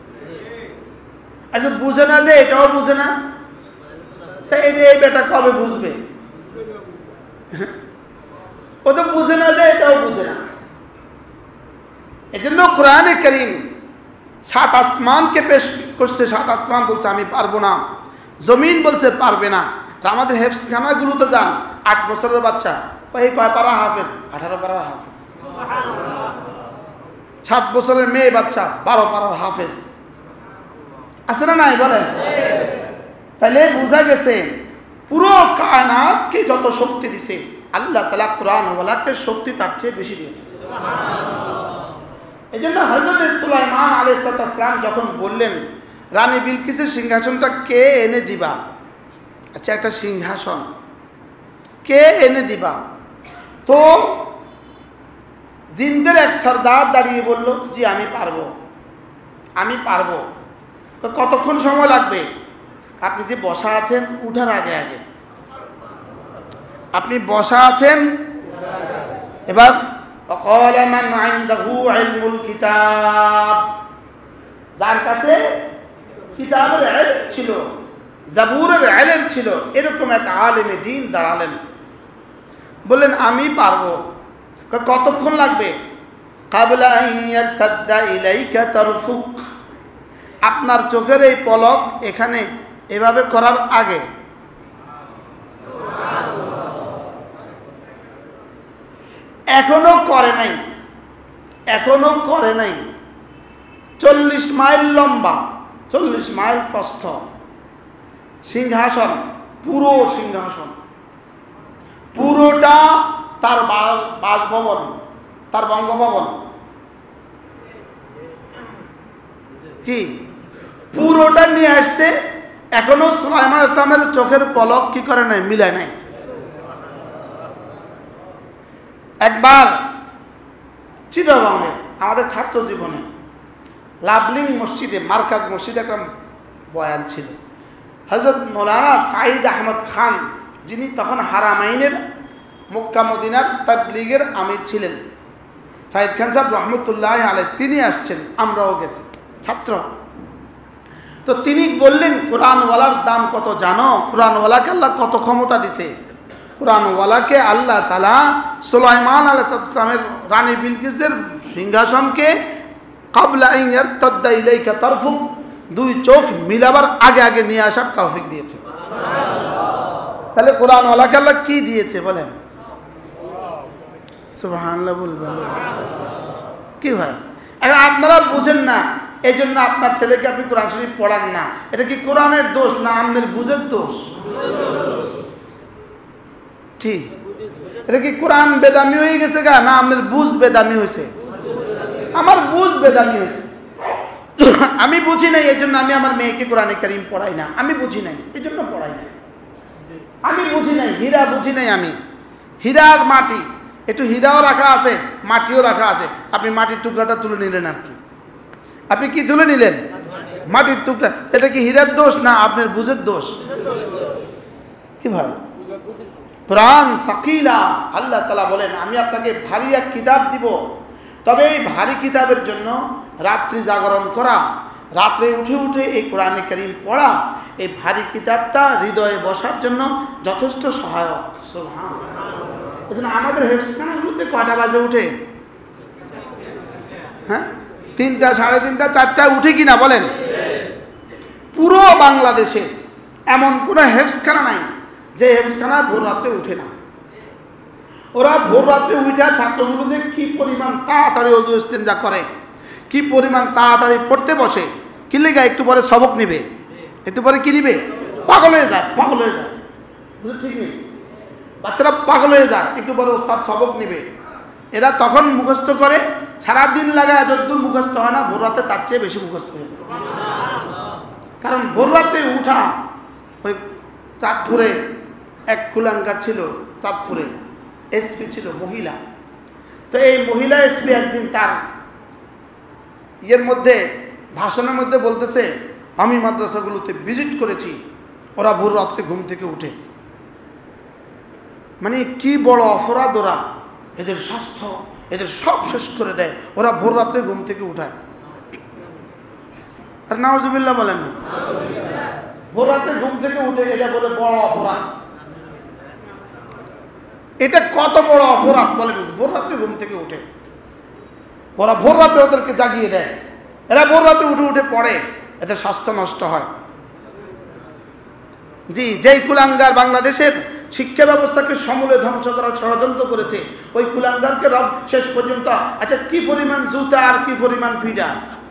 আচ্ছা বুঝে না যে এটাও বুঝে না, তা এই বেটা কবে বুঝবে? ও তো বুঝে না যে এটাও বুঝে না। এজন্য কোরআনে কারীম সাত আসমানকে পেশ করছে, সাত আসমান বলছে আমি পারবো না, জমিন বলছে পারবে না। আর আমাদের হেফজখানাগুলোতে যান, আট বছরের বাচ্চা এই কয় পারা হাফেজ? আঠারো পারার হাফেজ। সাত বছরের মেয়ে বাচ্চা বারো পারার হাফেজ আছে না নাই? বলেন, তাহলে বোঝা গেছে পুরো কায়নাতকে যত শক্তি দিছে আল্লাহ তাআলা কোরআনওয়ালাকে শক্তি তার চেয়ে বেশি দিয়েছে। এই জন্য হযরত সুলাইমান আলাইহিস সালাম যখন বললেন রানী বিলকিসের সিংহাসনটা কে এনে দিবা, আচ্ছা একটা সিংহাসন কে এনে দিবা? তো জিনদের এক সর্দার দাঁড়িয়ে বলল, জি আমি পারবো, আমি পারবো। কতক্ষণ সময় লাগবে? আপনি যে বসা আছেন উঠার আগে আগে, আপনি বসা আছেন। এবার وقال من عنده علم الكتاب, যার কাছে কিতাবের ইলম ছিল, জাবুরের ইলম ছিল, এরকম এক আলেমে দ্বীন দাঁড়ালেন, বললেন আমি পারবো। কতক্ষণ লাগবে? ক্বাবলা আন ইয়ারতাদ্দা ইলাইকা তারফুক, আপনার চোখের এই পলক এখানে এভাবে করার আগে। এখনো করে নাই, এখনো করে নাই। চল্লিশ মাইল লম্বা, চল্লিশ মাইল প্রস্থ সিংহাসন, পুরো সিংহাসন, পুরোটা তার বাসভবন, তার বঙ্গভবন, কি পুরোটা নিয়ে আসছে। এখনো সুলাইমান ইসলামের চোখের পলক কি করে নাই, মিলায় নাই। একবার চিটাগংয়ে আমাদের ছাত্র জীবনে লাভলিং মসজিদে, মার্কাজ মসজিদে একটা বয়ান ছিল। হযরত মৌলানা সাঈদ আহমদ খান, যিনি তখন হারামাইনের মক্কা মদিনার তাবলীগের আমির ছিলেন, সাঈদ খান সাহেব রহমতুল্লাহ আলাইহি, তিনি আসছেন, আমরাও গেছি ছাত্র। তো তিনি বললেন, কোরআনওয়ালার দাম কত জানো? কোরআনওয়ালাকে আল্লাহ কত ক্ষমতা দিছে। কোরআনওয়ালাকে আল্লাহ তাআলা সুলাইমান আলাইহিস সালামের রানী বিলকিসের সিংহাসনকে ক্বাবলা আন ইয়ারতাদ্দা ইলাইকা তারফুক, দুই চোখ মিলাবার আগে আগে নিয়ে আসার তৌফিক দিয়েছে। তাহলে কোরআনওয়ালাকে আল্লাহ কি দিয়েছে বলেন? সুবহানাল্লাহ বলবেন কি হয়? এখন আপনারা বুঝেন না, এই জন্য আপনার ছেলেকে আপনি কোরআন শরীফ পড়ান না। এটা কি কোরআনের দোষ না আপনার বুঝের দোষ? কি এটা কি কোরআন বেদামি হয়ে গেছে গা, না আপনার বুঝ বেদামি হয়েছে? আমার বুঝ বেদামি হয়েছে। আমি বুঝি নাই, এই জন্য আমি আমার মেয়েকে কোরআনে কারীম পড়াই না। আমি বুঝি নাই, এই জন্য পড়াই না। আমি বুঝি নাই, হীরা বুঝি নাই। আমি হীরার মাটি, একটু হীরাও রাখা আছে, মাটিও রাখা আছে। আপনি মাটির টুকরাটা তুলে নিলেন আর কি। আপনি কি তুলে নিলেন? মাটির টুকরা। এটা কি হীরার দোষ না আপনার বুঝের দোষ? কি ভাই? কোরআন সাকিলা, আল্লাহ তাআলা বলেন আমি আপনাকে ভারী এক কিতাব দিব, তবে এই ভারী কিতাবের জন্য রাত্রি জাগরণ করা, রাত্রে উঠে উঠে এই কোরআনে কারীম পড়া, এই ভারী কিতাবটা হৃদয়ে বসার জন্য যথেষ্ট সহায়ক। সুবহানাল্লাহ। এজন্য আমাদের হেফজখানাগুলোতে কয়টা বাজে উঠে? হ্যাঁ, তিনটা, সাড়ে তিনটা, চারটায় উঠে কিনা বলেন? পুরো বাংলাদেশে এমন কোনো হেফজখানা নাই যে হেফজখানা ভোর রাত্রে উঠে না। ওরা ভোর রাত্রে উঠে ছাত্রগুলো যে কি পরিমাণ তাড়াতাড়ি ওযু ইস্তেঞ্জা করে, কি পরিমাণ তাড়াতাড়ি পড়তে বসে, কি লেগা একটু পরে সবক নিবে, একটু পরে কি নিবে, পাগল হয়ে যায়, পাগল হয়ে যায়। বুঝলি ঠিক নেই, বাচ্চারা পাগল হয়ে যায়, একটু পরে ওস্তাদ সবক নিবে। এরা তখন মুখস্থ করে, সারাদিন লাগায় যদ্দূর মুখস্থ হয় না, ভোর রাতে তার চেয়ে বেশি মুখস্থ হয়ে যায়। কারণ ভোর রাতে উঠা, ওই চাঁদপুরে এক কুলাঙ্গার ছিল, চাঁদপুরে এসপি ছিল মহিলা। তো এই মহিলা এসপি একদিন তার ইয়ের মধ্যে, ভাষণের মধ্যে বলতেছে, আমি মাদ্রাসাগুলোতে ভিজিট করেছি, ওরা ভোর রাত্রে ঘুম থেকে উঠে। মানে কি বড় অপরাধ ওরা, এদের স্বাস্থ্য এদের সব শেষ করে দেয়, ওরা ভোর রাত্রে ঘুম থেকে উঠায়। আর নাউজুবিল্লাহ বলেন না, ভোর রাত্রে ঘুম থেকে উঠে, এটা বলে বড় অপরাধ। এটা কত বড় অপরাধ বলেন, ভোর রাত্রে ঘুম থেকে উঠে। ওরা ভোর রাতে ওদেরকে জাগিয়ে দেয়, এরা ভোর রাতে উঠে উঠে পড়ে, এদের স্বাস্থ্য নষ্ট হয়। জি, যেই কুলাঙ্গার বাংলাদেশের শিক্ষা ব্যবস্থাকে সমূলে ধ্বংস করার ষড়যন্ত্র করেছে, ওই কুলাঙ্গারকে রব শেষ পর্যন্ত, আচ্ছা কি পরিমাণ জুতা আর কি পরিমাণ ফিডা